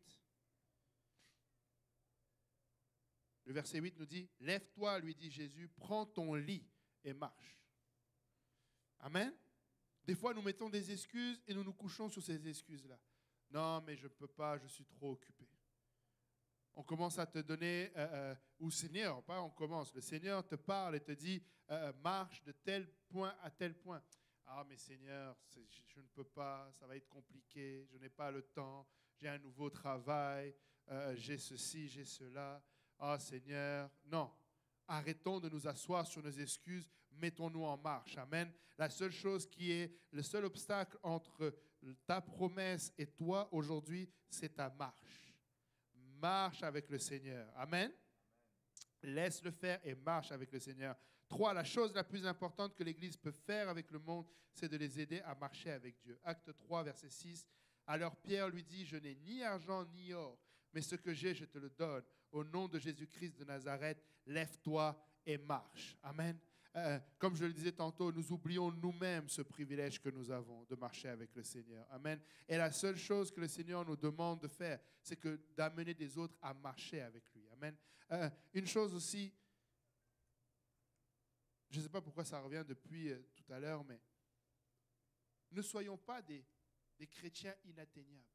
Le verset 8 nous dit, « Lève-toi, lui dit Jésus, prends ton lit et marche. » Amen. Des fois, nous mettons des excuses et nous nous couchons sur ces excuses-là. Non, mais je ne peux pas, je suis trop occupé. On commence à te donner, ou Seigneur, pas on commence, le Seigneur te parle et te dit, marche de tel point à tel point. Ah, mais Seigneur, je ne peux pas, ça va être compliqué, je n'ai pas le temps, j'ai un nouveau travail, j'ai ceci, j'ai cela. Ah, Seigneur, non. Arrêtons de nous asseoir sur nos excuses, mettons-nous en marche. Amen. La seule chose qui est, le seul obstacle entre ta promesse et toi aujourd'hui, c'est ta marche. Marche avec le Seigneur. Amen. Laisse-le faire et marche avec le Seigneur. 3, la chose la plus importante que l'Église peut faire avec le monde, c'est de les aider à marcher avec Dieu. Acte 3, verset 6. Alors Pierre lui dit, je n'ai ni argent ni or, mais ce que j'ai, je te le donne. Au nom de Jésus-Christ de Nazareth, lève-toi et marche. Amen. Comme je le disais tantôt, nous oublions nous-mêmes ce privilège que nous avons de marcher avec le Seigneur. Amen. Et la seule chose que le Seigneur nous demande de faire, c'est d'amener des autres à marcher avec lui. Amen. Une chose aussi, je ne sais pas pourquoi ça revient depuis tout à l'heure, mais ne soyons pas des chrétiens inatteignables.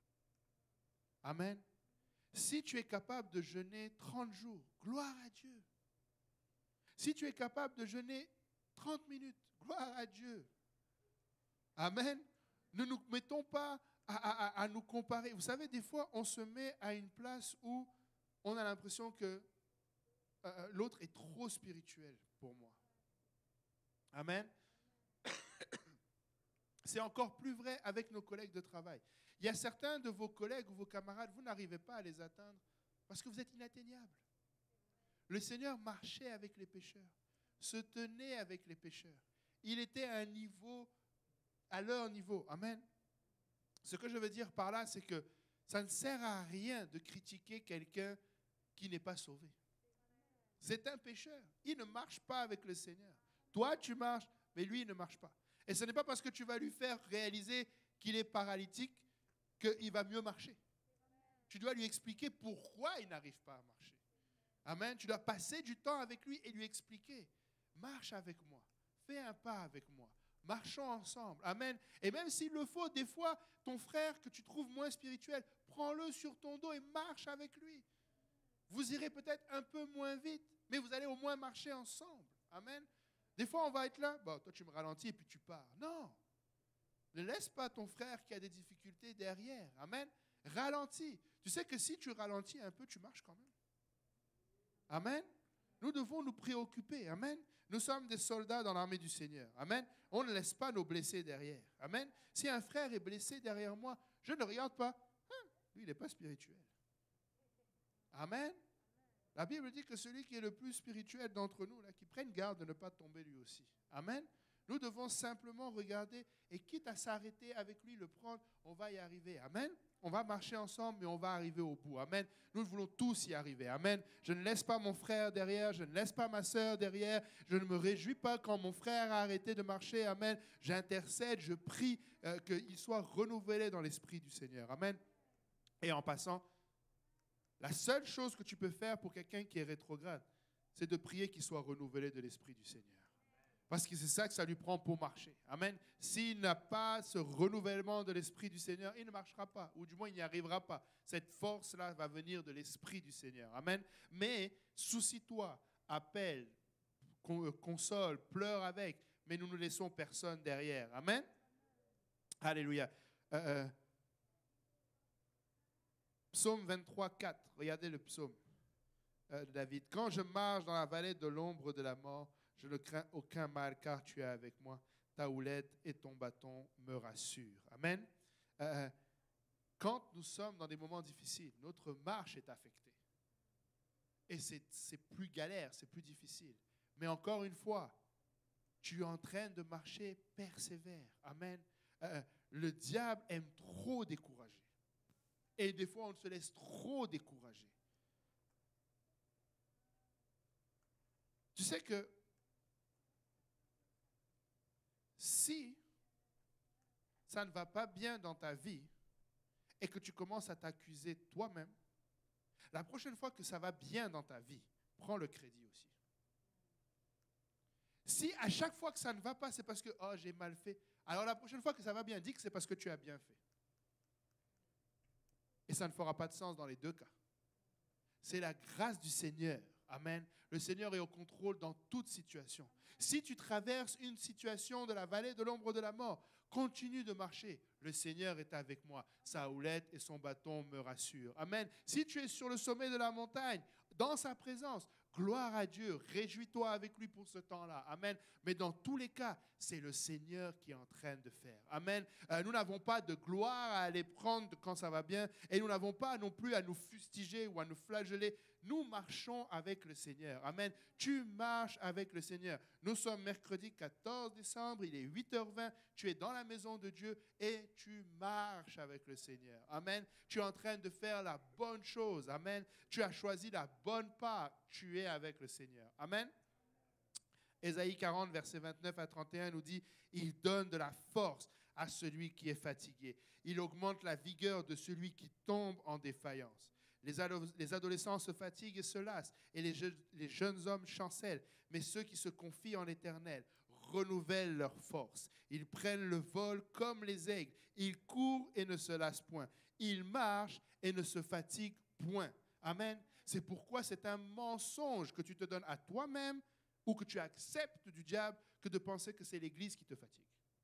Amen. Si tu es capable de jeûner 30 jours, gloire à Dieu. Si tu es capable de jeûner 30 minutes, gloire à Dieu. Amen. Ne nous mettons pas à nous comparer. Vous savez, des fois, on se met à une place où on a l'impression que l'autre est trop spirituel pour moi. Amen. C'est encore plus vrai avec nos collègues de travail. Il y a certains de vos collègues ou vos camarades, vous n'arrivez pas à les atteindre parce que vous êtes inatteignables. Le Seigneur marchait avec les pécheurs, se tenait avec les pécheurs. Il était à leur niveau. Amen. Ce que je veux dire par là, c'est que ça ne sert à rien de critiquer quelqu'un qui n'est pas sauvé. C'est un pécheur. Il ne marche pas avec le Seigneur. Toi, tu marches, mais lui, il ne marche pas. Et ce n'est pas parce que tu vas lui faire réaliser qu'il est paralytique qu'il va mieux marcher. Tu dois lui expliquer pourquoi il n'arrive pas à marcher. Amen. Tu dois passer du temps avec lui et lui expliquer. Marche avec moi. Fais un pas avec moi. Marchons ensemble. Amen. Et même s'il le faut, des fois, ton frère que tu trouves moins spirituel, prends-le sur ton dos et marche avec lui. Vous irez peut-être un peu moins vite, mais vous allez au moins marcher ensemble. Amen. Des fois, on va être là. Bon, toi, tu me ralentis et puis tu pars. Non. Ne laisse pas ton frère qui a des difficultés derrière. Amen. Ralentis. Tu sais que si tu ralentis un peu, tu marches quand même. Amen. Nous devons nous préoccuper. Amen. Nous sommes des soldats dans l'armée du Seigneur. Amen. On ne laisse pas nos blessés derrière. Amen. Si un frère est blessé derrière moi, je ne regarde pas. Lui, il n'est pas spirituel. Amen. La Bible dit que celui qui est le plus spirituel d'entre nous, là, qui prenne garde de ne pas tomber lui aussi. Amen. Nous devons simplement regarder et quitte à s'arrêter avec lui, le prendre, on va y arriver. Amen. On va marcher ensemble, mais on va arriver au bout. Amen. Nous voulons tous y arriver. Amen. Je ne laisse pas mon frère derrière, je ne laisse pas ma sœur derrière. Je ne me réjouis pas quand mon frère a arrêté de marcher. Amen. J'intercède, je prie qu'il soit renouvelé dans l'esprit du Seigneur. Amen. Et en passant, la seule chose que tu peux faire pour quelqu'un qui est rétrograde, c'est de prier qu'il soit renouvelé de l'esprit du Seigneur. Parce que c'est ça que ça lui prend pour marcher. Amen. S'il n'a pas ce renouvellement de l'Esprit du Seigneur, il ne marchera pas. Ou du moins, il n'y arrivera pas. Cette force-là va venir de l'Esprit du Seigneur. Amen. Mais soucie-toi, appelle, console, pleure avec. Mais nous ne laissons personne derrière. Amen. Alléluia. Psaume 23, 4. Regardez le psaume de David. Quand je marche dans la vallée de l'ombre de la mort, je ne crains aucun mal car tu es avec moi. Ta houlette et ton bâton me rassurent. Amen. Quand nous sommes dans des moments difficiles, notre marche est affectée. Et c'est plus galère, c'est plus difficile. Mais encore une fois, tu es en train de marcher, persévère. Amen. Le diable aime trop décourager. Et des fois, on se laisse trop décourager. Tu sais que si ça ne va pas bien dans ta vie et que tu commences à t'accuser toi-même, la prochaine fois que ça va bien dans ta vie, prends le crédit aussi. Si à chaque fois que ça ne va pas, c'est parce que oh, j'ai mal fait, alors la prochaine fois que ça va bien, dis que c'est parce que tu as bien fait. Et ça ne fera pas de sens dans les deux cas. C'est la grâce du Seigneur. Amen. Le Seigneur est au contrôle dans toute situation. Si tu traverses une situation de la vallée de l'ombre de la mort, continue de marcher. Le Seigneur est avec moi. Sa houlette et son bâton me rassurent. Amen. Si tu es sur le sommet de la montagne, dans sa présence, gloire à Dieu. Réjouis-toi avec lui pour ce temps-là. Amen. Mais dans tous les cas, c'est le Seigneur qui est en train de faire. Amen. Nous n'avons pas de gloire à aller prendre quand ça va bien et nous n'avons pas non plus à nous fustiger ou à nous flageller. Nous marchons avec le Seigneur. Amen. Tu marches avec le Seigneur. Nous sommes mercredi 14 décembre, il est 8h20. Tu es dans la maison de Dieu et tu marches avec le Seigneur. Amen. Tu es en train de faire la bonne chose. Amen. Tu as choisi la bonne part. Tu es avec le Seigneur. Amen. Ésaïe 40, versets 29 à 31 nous dit « Il donne de la force à celui qui est fatigué. Il augmente la vigueur de celui qui tombe en défaillance. Les adolescents se fatiguent et se lassent, et les jeunes hommes chancellent. Mais ceux qui se confient en l'Éternel renouvellent leur force. Ils prennent le vol comme les aigles. Ils courent et ne se lassent point. Ils marchent et ne se fatiguent point. » Amen. C'est pourquoi c'est un mensonge que tu te donnes à toi-même ou que tu acceptes du diable que de penser que c'est l'Église qui te fatigue.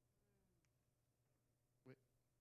Oui.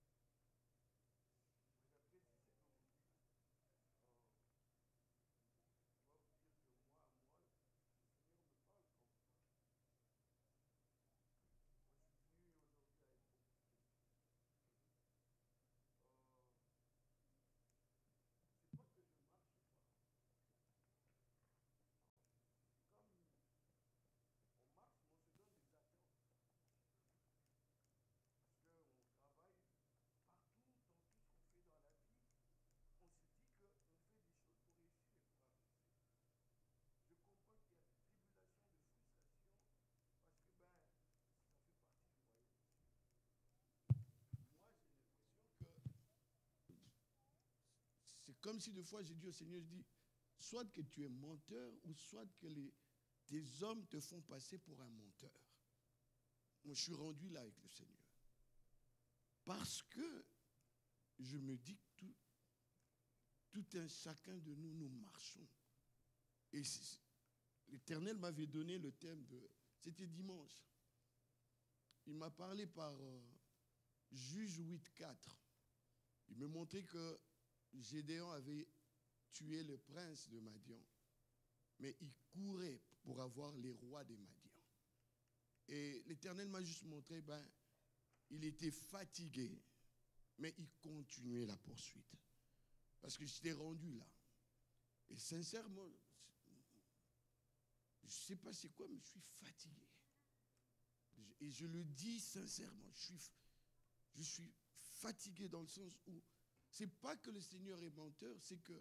C'est comme si des fois j'ai dit au Seigneur, je dis, soit que tu es menteur, ou soit que tes hommes te font passer pour un menteur. Moi, je suis rendu là avec le Seigneur. Parce que je me dis que tout un chacun de nous, nous marchons. Et l'Éternel m'avait donné le thème c'était dimanche. Il m'a parlé par Juge 8.4. Il me montrait que Gédéon avait tué le prince de Madian, mais il courait pour avoir les rois des Madian. Et l'Éternel m'a juste montré, il était fatigué, mais il continuait la poursuite. Parce que j'étais rendu là. Et sincèrement, je ne sais pas c'est quoi, mais je suis fatigué. Et je le dis sincèrement, je suis fatigué dans le sens où c'est pas que le Seigneur est menteur, c'est que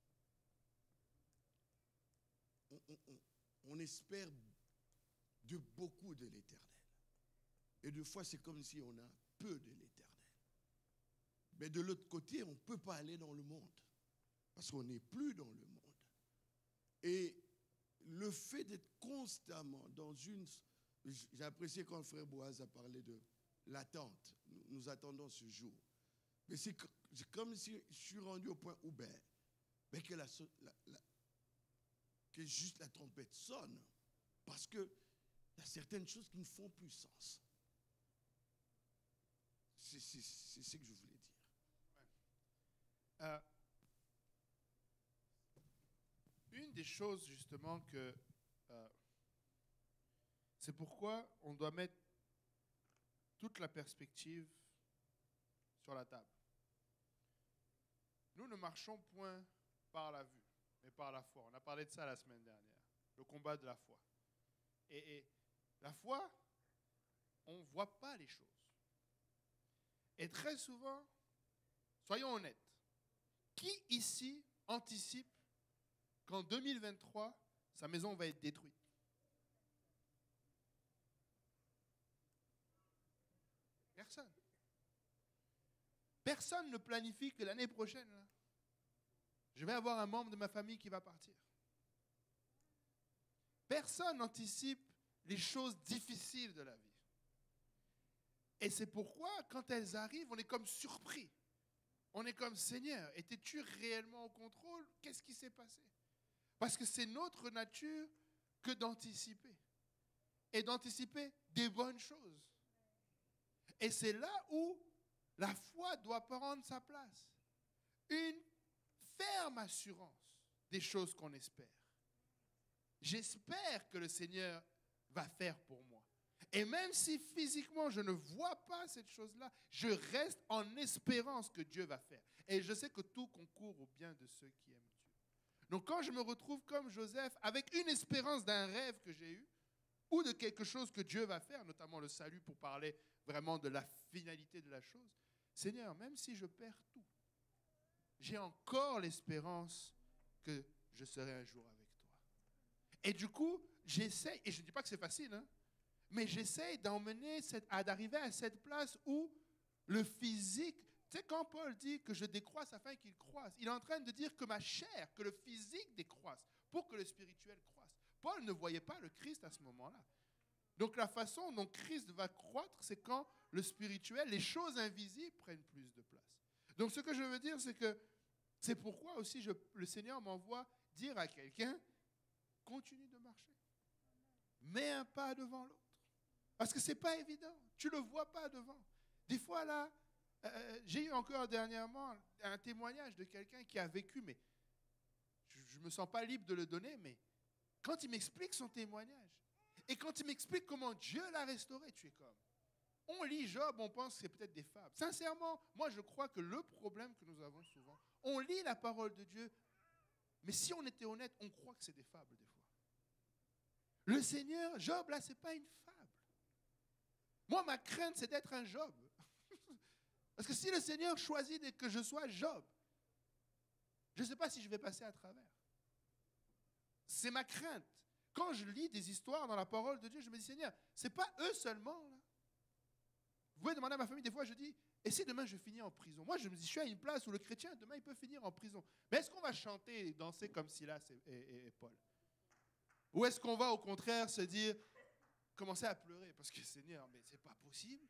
on espère de beaucoup de l'Éternel. Et des fois, c'est comme si on a peu de l'Éternel. Mais de l'autre côté, on ne peut pas aller dans le monde. Parce qu'on n'est plus dans le monde. Et le fait d'être constamment dans une... J'ai apprécié quand le frère Boaz a parlé de l'attente. Nous attendons ce jour. Mais c'est comme si je suis rendu au point où que juste la trompette sonne. Parce qu'il y a certaines choses qui ne font plus sens. C'est ce que je voulais dire. Une des choses justement que... c'est pourquoi on doit mettre toute la perspective sur la table. Nous ne marchons point par la vue, mais par la foi. On a parlé de ça la semaine dernière, le combat de la foi. Et la foi, on ne voit pas les choses. Et très souvent, soyons honnêtes, qui ici anticipe qu'en 2023, sa maison va être détruite? Personne. Personne ne planifie que l'année prochaine, là, je vais avoir un membre de ma famille qui va partir. Personne n'anticipe les choses difficiles de la vie. Et c'est pourquoi, quand elles arrivent, on est comme surpris. On est comme, Seigneur, étais-tu réellement au contrôle? Qu'est-ce qui s'est passé? Parce que c'est notre nature que d'anticiper. Et d'anticiper des bonnes choses. Et c'est là où la foi doit prendre sa place. Une ferme assurance des choses qu'on espère. J'espère que le Seigneur va faire pour moi. Et même si physiquement je ne vois pas cette chose-là, je reste en espérance que Dieu va faire. Et je sais que tout concourt au bien de ceux qui aiment Dieu. Donc quand je me retrouve comme Joseph, avec une espérance d'un rêve que j'ai eu, ou de quelque chose que Dieu va faire, notamment le salut pour parler vraiment de la finalité de la chose, Seigneur, même si je perds tout, j'ai encore l'espérance que je serai un jour avec toi. Et du coup, j'essaie, et je ne dis pas que c'est facile, hein, mais j'essaie d'arriver à cette place où le physique, tu sais, quand Paul dit que je décroisse afin qu'il croisse, il est en train de dire que ma chair, que le physique décroisse pour que le spirituel croisse. Paul ne voyait pas le Christ à ce moment-là. Donc la façon dont Christ va croître, c'est quand le spirituel, les choses invisibles prennent plus de place. Donc ce que je veux dire, c'est que c'est pourquoi aussi le Seigneur m'envoie dire à quelqu'un, continue de marcher. Mets un pas devant l'autre. Parce que ce n'est pas évident. Tu ne le vois pas devant. Des fois, là, j'ai eu encore dernièrement un témoignage de quelqu'un qui a vécu, mais je ne me sens pas libre de le donner, mais quand il m'explique son témoignage, et quand il m'explique comment Dieu l'a restauré, tu es comme, on lit Job, on pense que c'est peut-être des fables. Sincèrement, moi je crois que le problème que nous avons souvent, on lit la parole de Dieu, mais si on était honnête, on croit que c'est des fables des fois. Le Seigneur, Job, là, ce n'est pas une fable. Moi, ma crainte, c'est d'être un Job. Parce que si le Seigneur choisit que je sois Job, je ne sais pas si je vais passer à travers. C'est ma crainte. Quand je lis des histoires dans la parole de Dieu, je me dis, Seigneur, ce n'est pas eux seulement, là. Vous pouvez demander à ma famille, des fois, je dis, et si demain je finis en prison? Moi, je me dis, je suis à une place où le chrétien, demain, il peut finir en prison. Mais est-ce qu'on va chanter et danser comme Silas et Paul? Ou est-ce qu'on va, au contraire, se dire, commencer à pleurer? Parce que, Seigneur, mais ce n'est pas possible.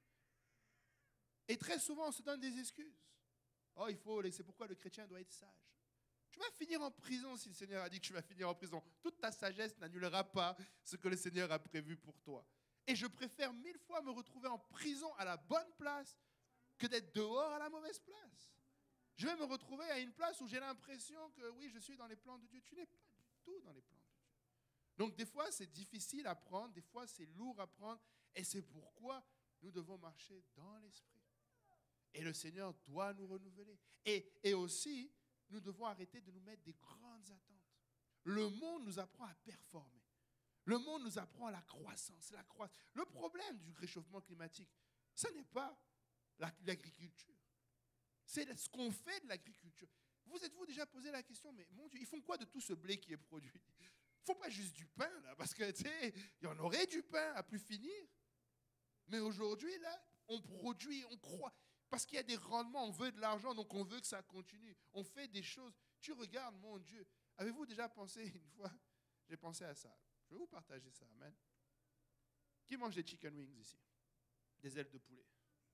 Et très souvent, on se donne des excuses. Oh, c'est pourquoi le chrétien doit être sage. Tu vas finir en prison si le Seigneur a dit que tu vas finir en prison. Toute ta sagesse n'annulera pas ce que le Seigneur a prévu pour toi. Et je préfère 1000 fois me retrouver en prison à la bonne place que d'être dehors à la mauvaise place. Je vais me retrouver à une place où j'ai l'impression que oui, je suis dans les plans de Dieu. Tu n'es pas du tout dans les plans de Dieu. Donc des fois, c'est difficile à prendre, des fois, c'est lourd à prendre. Et c'est pourquoi nous devons marcher dans l'esprit. Et le Seigneur doit nous renouveler. Et aussi, nous devons arrêter de nous mettre des grandes attentes. Le monde nous apprend à performer. Le monde nous apprend à la croissance. Le problème du réchauffement climatique, ce n'est pas l'agriculture. C'est ce qu'on fait de l'agriculture. Vous êtes-vous déjà posé la question, mais mon Dieu, ils font quoi de tout ce blé qui est produit? Il ne faut pas juste du pain, là, parce que, tu sais, il y en aurait du pain à plus finir. Mais aujourd'hui, là, on produit, on croit. Parce qu'il y a des rendements, on veut de l'argent, donc on veut que ça continue. On fait des choses. Tu regardes, mon Dieu. Avez-vous déjà pensé, une fois, j'ai pensé à ça. Je vais vous partager ça, amen. Qui mange des chicken wings ici? Des ailes de poulet.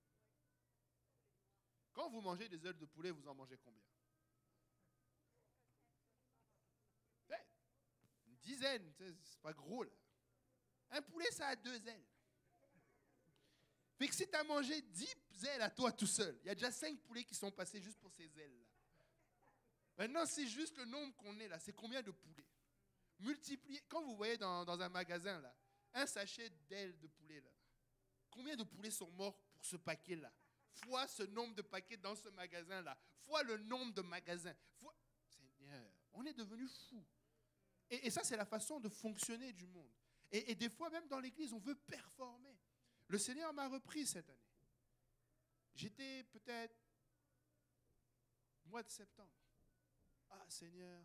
Quand vous mangez des ailes de poulet, vous en mangez combien? Une dizaine, c'est pas gros là. Un poulet, ça a 2 ailes. Fait que si tu as mangé 10 ailes à toi tout seul, il y a déjà 5 poulets qui sont passés juste pour ces ailes-là. Maintenant, c'est juste le nombre qu'on est là. C'est combien de poulets? Multiplié. Quand vous voyez dans un magasin, là, un sachet d'ailes de poulet, là, combien de poulets sont morts pour ce paquet-là? Fois ce nombre de paquets dans ce magasin-là. Fois le nombre de magasins. Seigneur, on est devenu fous. Et ça, c'est la façon de fonctionner du monde. Et des fois, même dans l'église, on veut performer. Le Seigneur m'a repris cette année. J'étais peut-être mois de septembre. Ah Seigneur,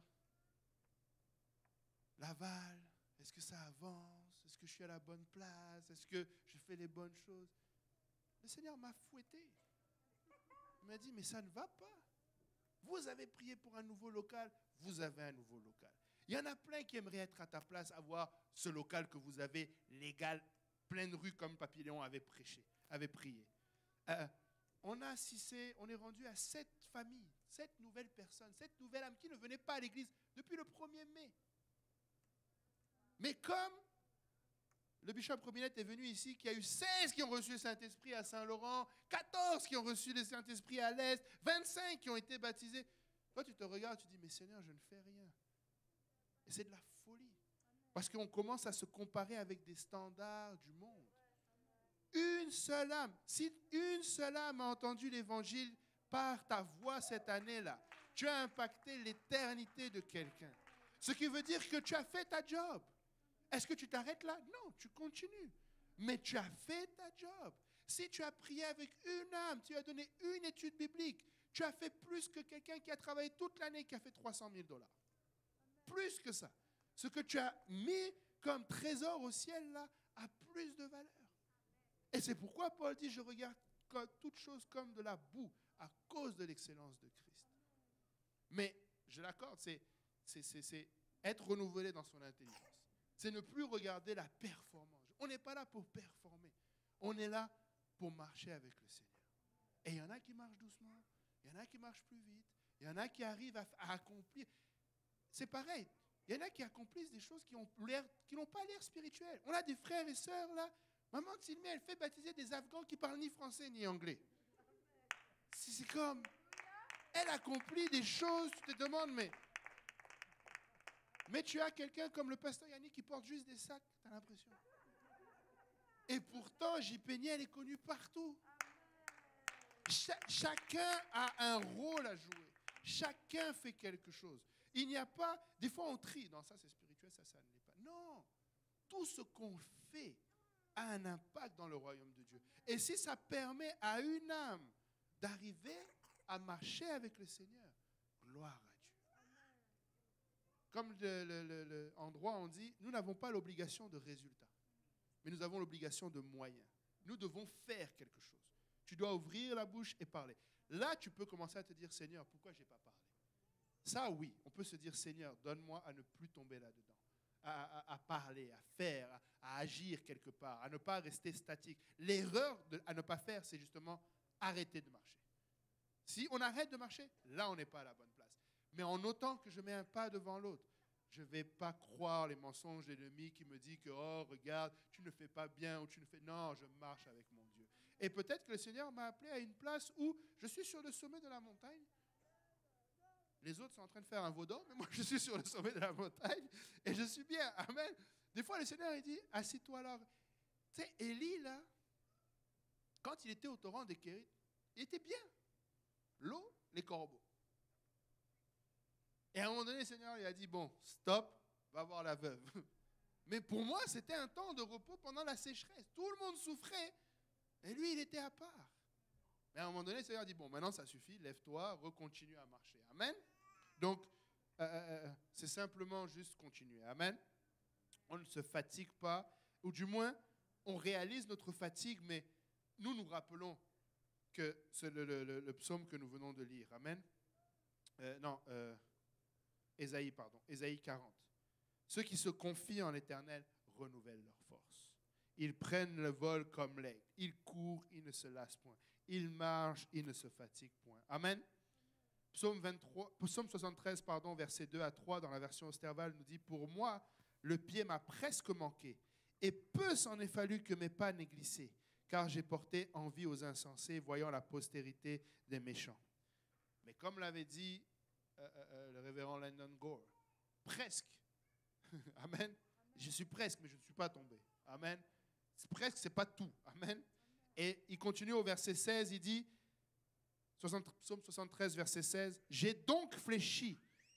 Laval, est-ce que ça avance? Est-ce que je suis à la bonne place? Est-ce que je fais les bonnes choses? Le Seigneur m'a fouetté. Il m'a dit, mais ça ne va pas. Vous avez prié pour un nouveau local, vous avez un nouveau local. Il y en a plein qui aimeraient être à ta place, avoir ce local que vous avez légal, pleine rue comme Papillon avait prêché, avait prié. On a assisté, on est rendu à 7 familles, 7 nouvelles personnes, 7 nouvelles âmes qui ne venaient pas à l'église depuis le 1er mai. Mais comme le bishop Robinette est venu ici, qu'il y a eu 16 qui ont reçu le Saint-Esprit à Saint-Laurent, 14 qui ont reçu le Saint-Esprit à l'Est, 25 qui ont été baptisés. Toi, tu te regardes, tu dis, mais Seigneur, je ne fais rien. Et c'est de la folie. Parce qu'on commence à se comparer avec des standards du monde. Une seule âme, si une seule âme a entendu l'évangile par ta voix cette année-là, tu as impacté l'éternité de quelqu'un. Ce qui veut dire que tu as fait ta job. Est-ce que tu t'arrêtes là? Non, tu continues. Mais tu as fait ta job. Si tu as prié avec une âme, tu as donné une étude biblique, tu as fait plus que quelqu'un qui a travaillé toute l'année, qui a fait 300 000 $. Plus que ça. Ce que tu as mis comme trésor au ciel, là, a plus de valeur. Et c'est pourquoi Paul dit, je regarde toute chose comme de la boue à cause de l'excellence de Christ. Mais, je l'accorde, c'est être renouvelé dans son intelligence. C'est ne plus regarder la performance. On n'est pas là pour performer. On est là pour marcher avec le Seigneur. Et il y en a qui marchent doucement, il y en a qui marchent plus vite, il y en a qui arrivent à accomplir. C'est pareil. Il y en a qui accomplissent des choses qui n'ont pas l'air spirituelles. On a des frères et sœurs là. Maman Tilmé, elle fait baptiser des Afghans qui parlent ni français ni anglais. C'est comme... Elle accomplit des choses, tu te demandes, mais tu as quelqu'un comme le pasteur Yannick qui porte juste des sacs, tu as l'impression. Et pourtant, JP Niel est connu partout. Chacun a un rôle à jouer. Chacun fait quelque chose. Il n'y a pas... Des fois, on trie. Non, ça, c'est spirituel, ça ne l'est pas. Non. Tout ce qu'on fait a un impact dans le royaume de Dieu. Et si ça permet à une âme d'arriver à marcher avec le Seigneur, gloire à Dieu. Comme en droit, on dit, nous n'avons pas l'obligation de résultat, mais nous avons l'obligation de moyens. Nous devons faire quelque chose. Tu dois ouvrir la bouche et parler. Là, tu peux commencer à te dire, Seigneur, pourquoi je n'ai pas parlé? Ça, oui, on peut se dire, Seigneur, donne-moi à ne plus tomber là-dedans, à parler, à faire, à agir quelque part, à ne pas rester statique. L'erreur à ne pas faire, c'est justement arrêter de marcher. Si on arrête de marcher, là, on n'est pas à la bonne place. Mais en autant que je mets un pas devant l'autre, je ne vais pas croire les mensonges de l'ennemi qui me dit que, oh, regarde, tu ne fais pas bien ou tu ne fais... Non, je marche avec mon Dieu. Et peut-être que le Seigneur m'a appelé à une place où je suis sur le sommet de la montagne. Les autres sont en train de faire un veau d'or, mais moi, je suis sur le sommet de la montagne et je suis bien. Amen. Des fois, le Seigneur, il dit, assis-toi là. Tu sais, Élie, là, quand il était au torrent des Kérith, il était bien. L'eau, les corbeaux. Et à un moment donné, le Seigneur lui a dit, bon, stop, va voir la veuve. Mais pour moi, c'était un temps de repos pendant la sécheresse. Tout le monde souffrait, et lui, il était à part. Mais à un moment donné, le Seigneur dit, bon, maintenant, ça suffit, lève-toi, recontinue à marcher. Amen. Donc, c'est simplement juste continuer. Amen. On ne se fatigue pas, ou du moins, on réalise notre fatigue, mais nous rappelons que c'est le psaume que nous venons de lire. Amen. Ésaïe 40. Ceux qui se confient en l'Éternel renouvellent leur force. Ils prennent le vol comme l'aigle. Ils courent, ils ne se lassent point. Ils marchent, ils ne se fatiguent point. Amen. Psaume 73, versets 2 à 3, dans la version Osterval, nous dit, « Pour moi, le pied m'a presque manqué, et peu s'en est fallu que mes pas n'aient glissé, car j'ai porté envie aux insensés, voyant la postérité des méchants. » Mais comme l'avait dit le révérend Landon Gore, presque. Amen. Je suis presque, mais je ne suis pas tombé. Amen. Presque, ce n'est pas tout. Amen. Et il continue au verset 16, il dit, Psaume 73, verset 16, j'ai donc réfléchi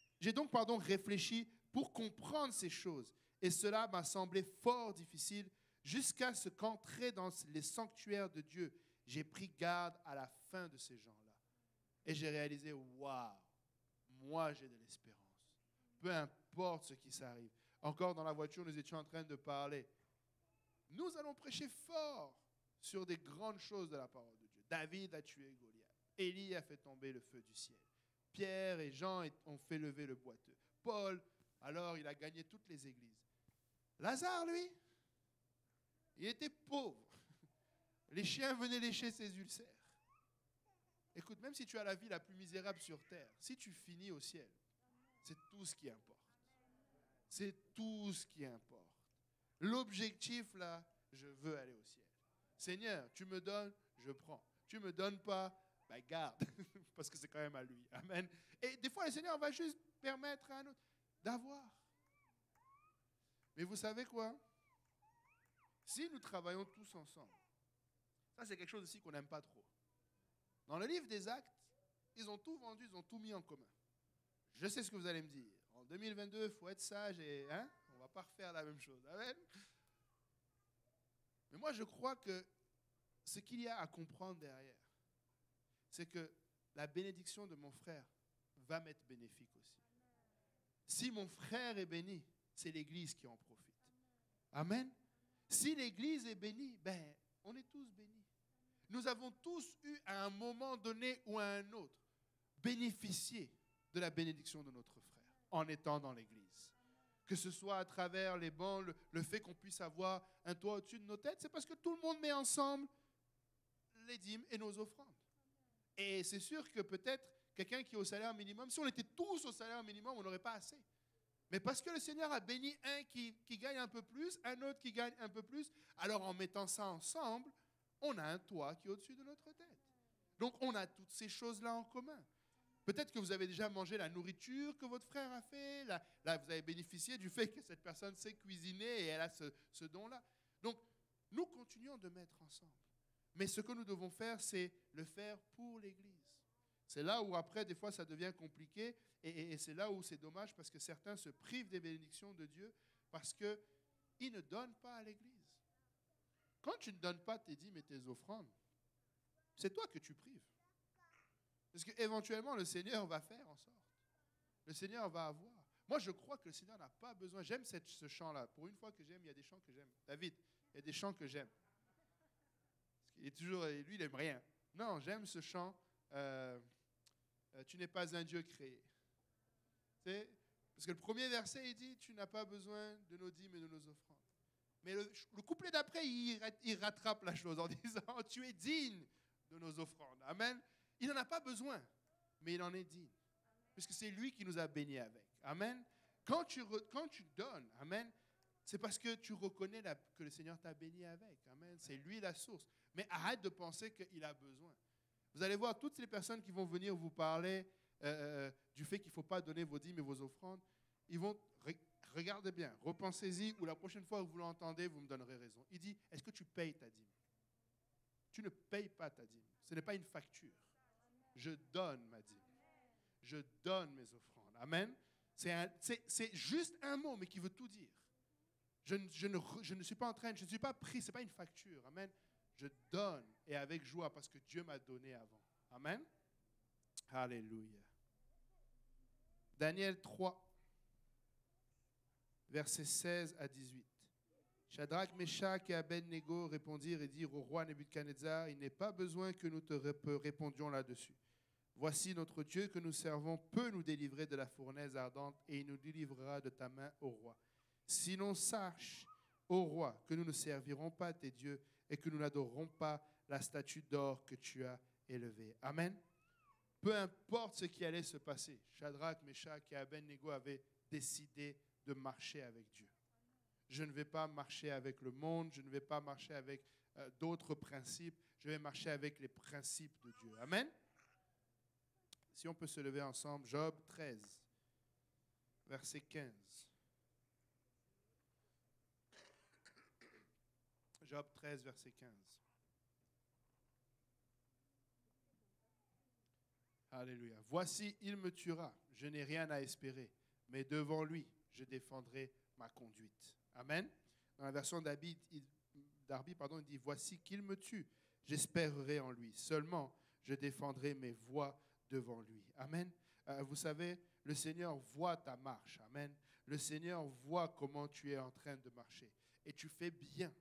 pour comprendre ces choses, et cela m'a semblé fort difficile, jusqu'à ce qu'entré dans les sanctuaires de Dieu, j'ai pris garde à la fin de ces gens-là. Et j'ai réalisé, waouh, moi j'ai de l'espérance. Peu importe ce qui s'arrive. Encore dans la voiture, nous étions en train de parler. Nous allons prêcher fort sur des grandes choses de la parole de Dieu. David a tué Goliath. Élie a fait tomber le feu du ciel. Pierre et Jean ont fait lever le boiteux. Paul, alors il a gagné toutes les églises. Lazare, lui, il était pauvre. Les chiens venaient lécher ses ulcères. Écoute, même si tu as la vie la plus misérable sur terre, si tu finis au ciel, c'est tout ce qui importe. C'est tout ce qui importe. L'objectif, là, je veux aller au ciel. Seigneur, tu me donnes, je prends. Tu ne me donnes pas, ben garde, parce que c'est quand même à lui. Amen. Et des fois, le Seigneur va juste permettre à un autre d'avoir. Mais vous savez quoi? Si nous travaillons tous ensemble, ça c'est quelque chose aussi qu'on n'aime pas trop. Dans le livre des Actes, ils ont tout vendu, ils ont tout mis en commun. Je sais ce que vous allez me dire. En 2022, il faut être sage et on ne va pas refaire la même chose. Amen. Mais moi, je crois que ce qu'il y a à comprendre derrière, c'est que la bénédiction de mon frère va m'être bénéfique aussi. Si mon frère est béni, c'est l'Église qui en profite. Amen. Si l'Église est bénie, ben, on est tous bénis. Nous avons tous eu à un moment donné ou à un autre bénéficié de la bénédiction de notre frère en étant dans l'Église. Que ce soit à travers les bancs, le fait qu'on puisse avoir un toit au-dessus de nos têtes, c'est parce que tout le monde met ensemble les dîmes et nos offrandes. Et c'est sûr que peut-être quelqu'un qui est au salaire minimum, si on était tous au salaire minimum, on n'aurait pas assez. Mais parce que le Seigneur a béni un qui gagne un peu plus, un autre qui gagne un peu plus, alors en mettant ça ensemble, on a un toit qui est au-dessus de notre tête. Donc on a toutes ces choses-là en commun. Peut-être que vous avez déjà mangé la nourriture que votre frère a fait. Là, vous avez bénéficié du fait que cette personne sait cuisiner et elle a ce don-là. Donc, nous continuons de mettre ensemble. Mais ce que nous devons faire, c'est le faire pour l'Église. C'est là où après, des fois, ça devient compliqué. Et c'est là où c'est dommage parce que certains se privent des bénédictions de Dieu parce qu'ils ne donnent pas à l'Église. Quand tu ne donnes pas tes dîmes et tes offrandes, c'est toi que tu prives. Parce qu'éventuellement, le Seigneur va faire en sorte. Le Seigneur va avoir. Moi, je crois que le Seigneur n'a pas besoin. J'aime ce chant-là. Pour une fois que j'aime, il y a des chants que j'aime. David, il y a des chants que j'aime. Il est toujours, lui, il n'aime rien. Non, j'aime ce chant. Tu n'es pas un Dieu créé. Parce que le premier verset, il dit, tu n'as pas besoin de nos dîmes et de nos offrandes. Mais le couplet d'après, il rattrape la chose en disant, tu es digne de nos offrandes. Amen. Il n'en a pas besoin, mais il en est digne. Puisque c'est lui qui nous a bénis avec. Amen. Quand tu donnes, amen, c'est parce que tu reconnais que le Seigneur t'a béni avec. Amen. C'est lui la source. Mais arrête de penser qu'il a besoin. Vous allez voir toutes les personnes qui vont venir vous parler du fait qu'il ne faut pas donner vos dîmes et vos offrandes. Ils vont, regardez bien, repensez-y, ou la prochaine fois que vous l'entendez, vous me donnerez raison. Il dit, est-ce que tu payes ta dîme? Tu ne payes pas ta dîme. Ce n'est pas une facture. Je donne ma dîme. Je donne mes offrandes. Amen. C'est juste un mot, mais qui veut tout dire. Je ne suis pas en train, je ne suis pas pris, ce n'est pas une facture. Amen. Je donne et avec joie parce que Dieu m'a donné avant. Amen. Alléluia. Daniel 3, versets 16 à 18. Shadrach, Meshach et Abednego répondirent et dirent au roi Nebuchadnezzar, il n'est pas besoin que nous te répondions là-dessus. Voici notre Dieu que nous servons peut nous délivrer de la fournaise ardente et il nous délivrera de ta main, ô roi. Sinon, sache, ô roi, que nous ne servirons pas tes dieux et que nous n'adorerons pas la statue d'or que tu as élevée. Amen. Peu importe ce qui allait se passer, Shadrach, Meshach et Abednego avaient décidé de marcher avec Dieu. Je ne vais pas marcher avec le monde, je ne vais pas marcher avec d'autres principes, je vais marcher avec les principes de Dieu. Amen. Si on peut se lever ensemble, Job 13, verset 15. Job 13, verset 15. Alléluia. Voici, il me tuera, je n'ai rien à espérer, mais devant lui, je défendrai ma conduite. Amen. Dans la version Darby, il dit, voici qu'il me tue, j'espérerai en lui. Seulement, je défendrai mes voies devant lui. Amen. Vous savez, le Seigneur voit ta marche. Amen. Le Seigneur voit comment tu es en train de marcher. Et tu fais bien.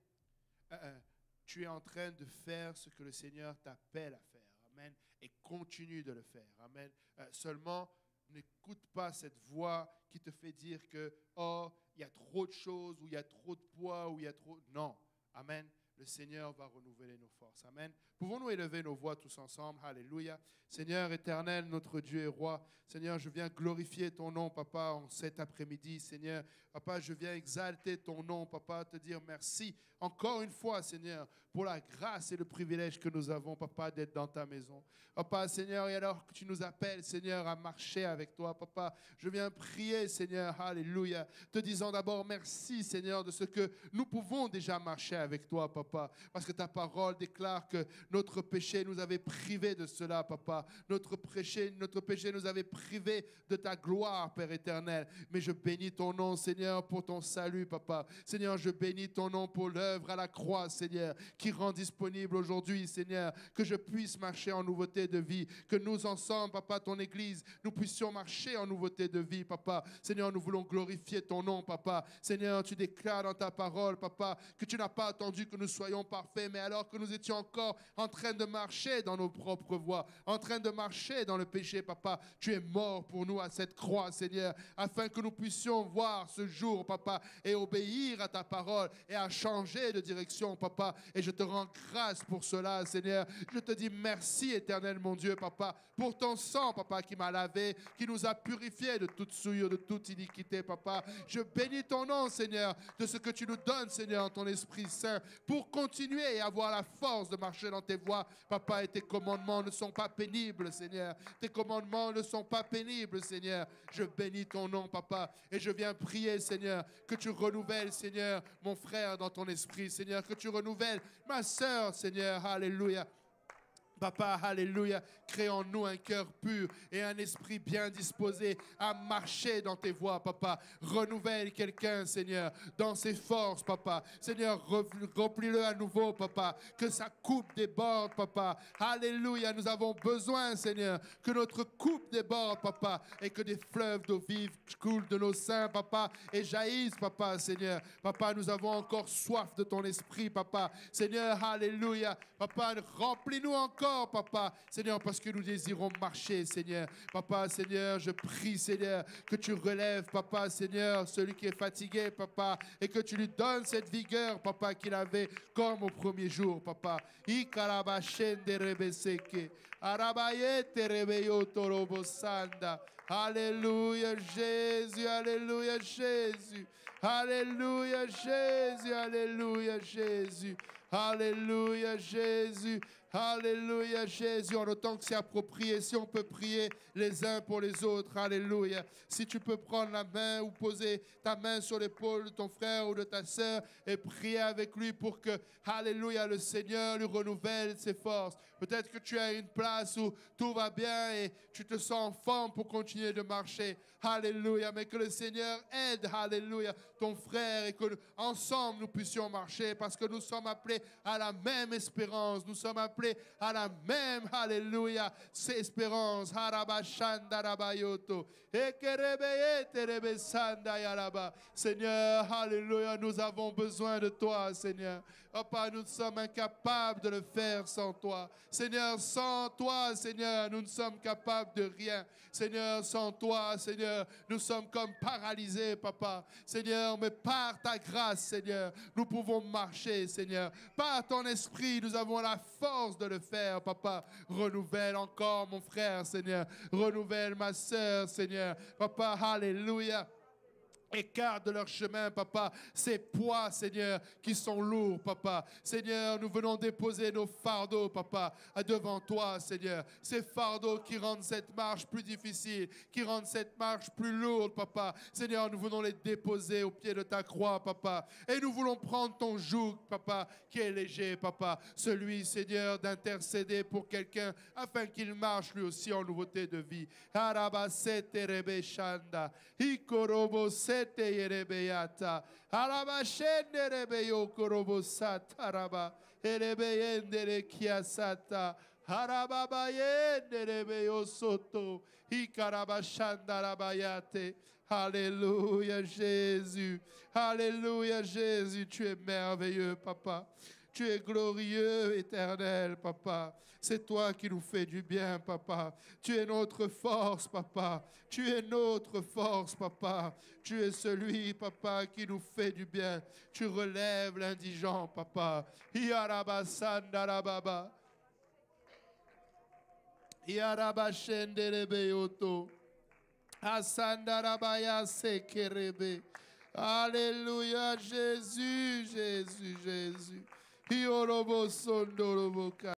Tu es en train de faire ce que le Seigneur t'appelle à faire. Amen. Et continue de le faire. Amen. Seulement, n'écoute pas cette voix qui te fait dire que, oh, il y a trop de choses, ou il y a trop de poids, ou il y a trop... Non. Amen. Le Seigneur va renouveler nos forces. Amen. Pouvons-nous élever nos voix tous ensemble? Alléluia. Seigneur éternel, notre Dieu et roi. Seigneur, je viens glorifier ton nom, papa, en cet après-midi. Seigneur, papa, je viens exalter ton nom, papa, te dire merci encore une fois, Seigneur, pour la grâce et le privilège que nous avons, papa, d'être dans ta maison. Papa, Seigneur, et alors que tu nous appelles, Seigneur, à marcher avec toi, papa, je viens prier, Seigneur, alléluia, te disant d'abord merci, Seigneur, de ce que nous pouvons déjà marcher avec toi, papa, parce que ta parole déclare que notre péché nous avait privés de cela, papa. Notre péché nous avait privés de ta gloire, Père éternel. Mais je bénis ton nom, Seigneur, pour ton salut, papa. Seigneur, je bénis ton nom pour l'œuvre à la croix, Seigneur, qui rend disponible aujourd'hui, Seigneur, que je puisse marcher en nouveauté de vie, que nous ensemble, papa, ton Église, nous puissions marcher en nouveauté de vie, papa. Seigneur, nous voulons glorifier ton nom, papa. Seigneur, tu déclares dans ta parole, papa, que tu n'as pas attendu que nous soyons parfaits, mais alors que nous étions encore en train de marcher dans nos propres voies, en train de marcher dans le péché, papa, tu es mort pour nous à cette croix, Seigneur, afin que nous puissions voir ce jour, papa, et obéir à ta parole et à changer de direction, papa. Et je te rends grâce pour cela, Seigneur. Je te dis merci, éternel, mon Dieu, papa, pour ton sang, papa, qui m'a lavé, qui nous a purifiés de toute souillure, de toute iniquité, papa. Je bénis ton nom, Seigneur, de ce que tu nous donnes, Seigneur, ton Esprit Saint, pour continuer et avoir la force de marcher dans tes voies, papa. Et tes commandements ne sont pas pénibles, Seigneur. Tes commandements ne sont pas pénibles, Seigneur. Je bénis ton nom, papa, et je viens prier, Seigneur, que tu renouvelles, Seigneur, mon frère dans ton esprit, Seigneur, que tu renouvelles ma sœur, Seigneur, alléluia. Papa, alléluia, crée en nous un cœur pur et un esprit bien disposé à marcher dans tes voies, papa. Renouvelle quelqu'un, Seigneur, dans ses forces, papa. Seigneur, remplis-le à nouveau, papa. Que sa coupe déborde, papa. Alléluia, nous avons besoin, Seigneur, que notre coupe déborde, papa, et que des fleuves d'eau vive coulent de nos seins, papa, et jaillissent, papa, Seigneur. Papa, nous avons encore soif de ton esprit, papa. Seigneur, alléluia. Papa, remplis-nous encore, papa, Seigneur, parce que nous désirons marcher, Seigneur. Papa, Seigneur, je prie, Seigneur, que tu relèves, papa, Seigneur, celui qui est fatigué, papa, et que tu lui donnes cette vigueur, papa, qu'il avait comme au premier jour, papa. Alléluia, Jésus, alléluia, Jésus. Alléluia, Jésus, alléluia, Jésus. Alléluia, Jésus. Alléluia, Jésus, en autant que c'est approprié, si on peut prier les uns pour les autres, alléluia. Si tu peux prendre la main ou poser ta main sur l'épaule de ton frère ou de ta sœur et prier avec lui pour que, alléluia, le Seigneur lui renouvelle ses forces. Peut-être que tu as une place où tout va bien et tu te sens en forme pour continuer de marcher, alléluia, mais que le Seigneur aide, alléluia, ton frère et que ensemble nous puissions marcher parce que nous sommes appelés à la même espérance, nous sommes appelés à la même, alléluia, c'est espérance. Seigneur, alléluia, nous avons besoin de toi, Seigneur. Papa, nous sommes incapables de le faire sans toi. Seigneur, sans toi, Seigneur, nous ne sommes capables de rien. Seigneur, sans toi, Seigneur, nous sommes comme paralysés, papa. Seigneur, mais par ta grâce, Seigneur, nous pouvons marcher, Seigneur. Par ton esprit, nous avons la force de le faire, papa. Renouvelle encore mon frère, Seigneur. Renouvelle ma sœur, Seigneur. Papa, alléluia. Écarte de leur chemin, papa, ces poids, Seigneur, qui sont lourds, papa. Seigneur, nous venons déposer nos fardeaux, papa, devant toi, Seigneur. Ces fardeaux qui rendent cette marche plus difficile, qui rendent cette marche plus lourde, papa. Seigneur, nous venons les déposer au pied de ta croix, papa. Et nous voulons prendre ton joug, papa, qui est léger, papa. Celui, Seigneur, d'intercéder pour quelqu'un afin qu'il marche lui aussi en nouveauté de vie. Arabasete rebeshanda, ikorobo yerebeata alabashende rebeyo korobosata raba erebeyendere kiasata Harababayenderebeyosoto. Ikarabashandarabayate. Alléluia Jésus. Alléluia Jésus. Tu es merveilleux, papa. Tu es glorieux, éternel, papa. C'est toi qui nous fais du bien, papa. Tu es notre force, papa. Tu es notre force, papa. Tu es celui, papa, qui nous fait du bien. Tu relèves l'indigent, papa. Iarabasandarababa. Iarabashenderebeyoto. Asandarabaya sekerebe. Alléluia, Jésus, Jésus, Jésus. Iorobo sondoroboka.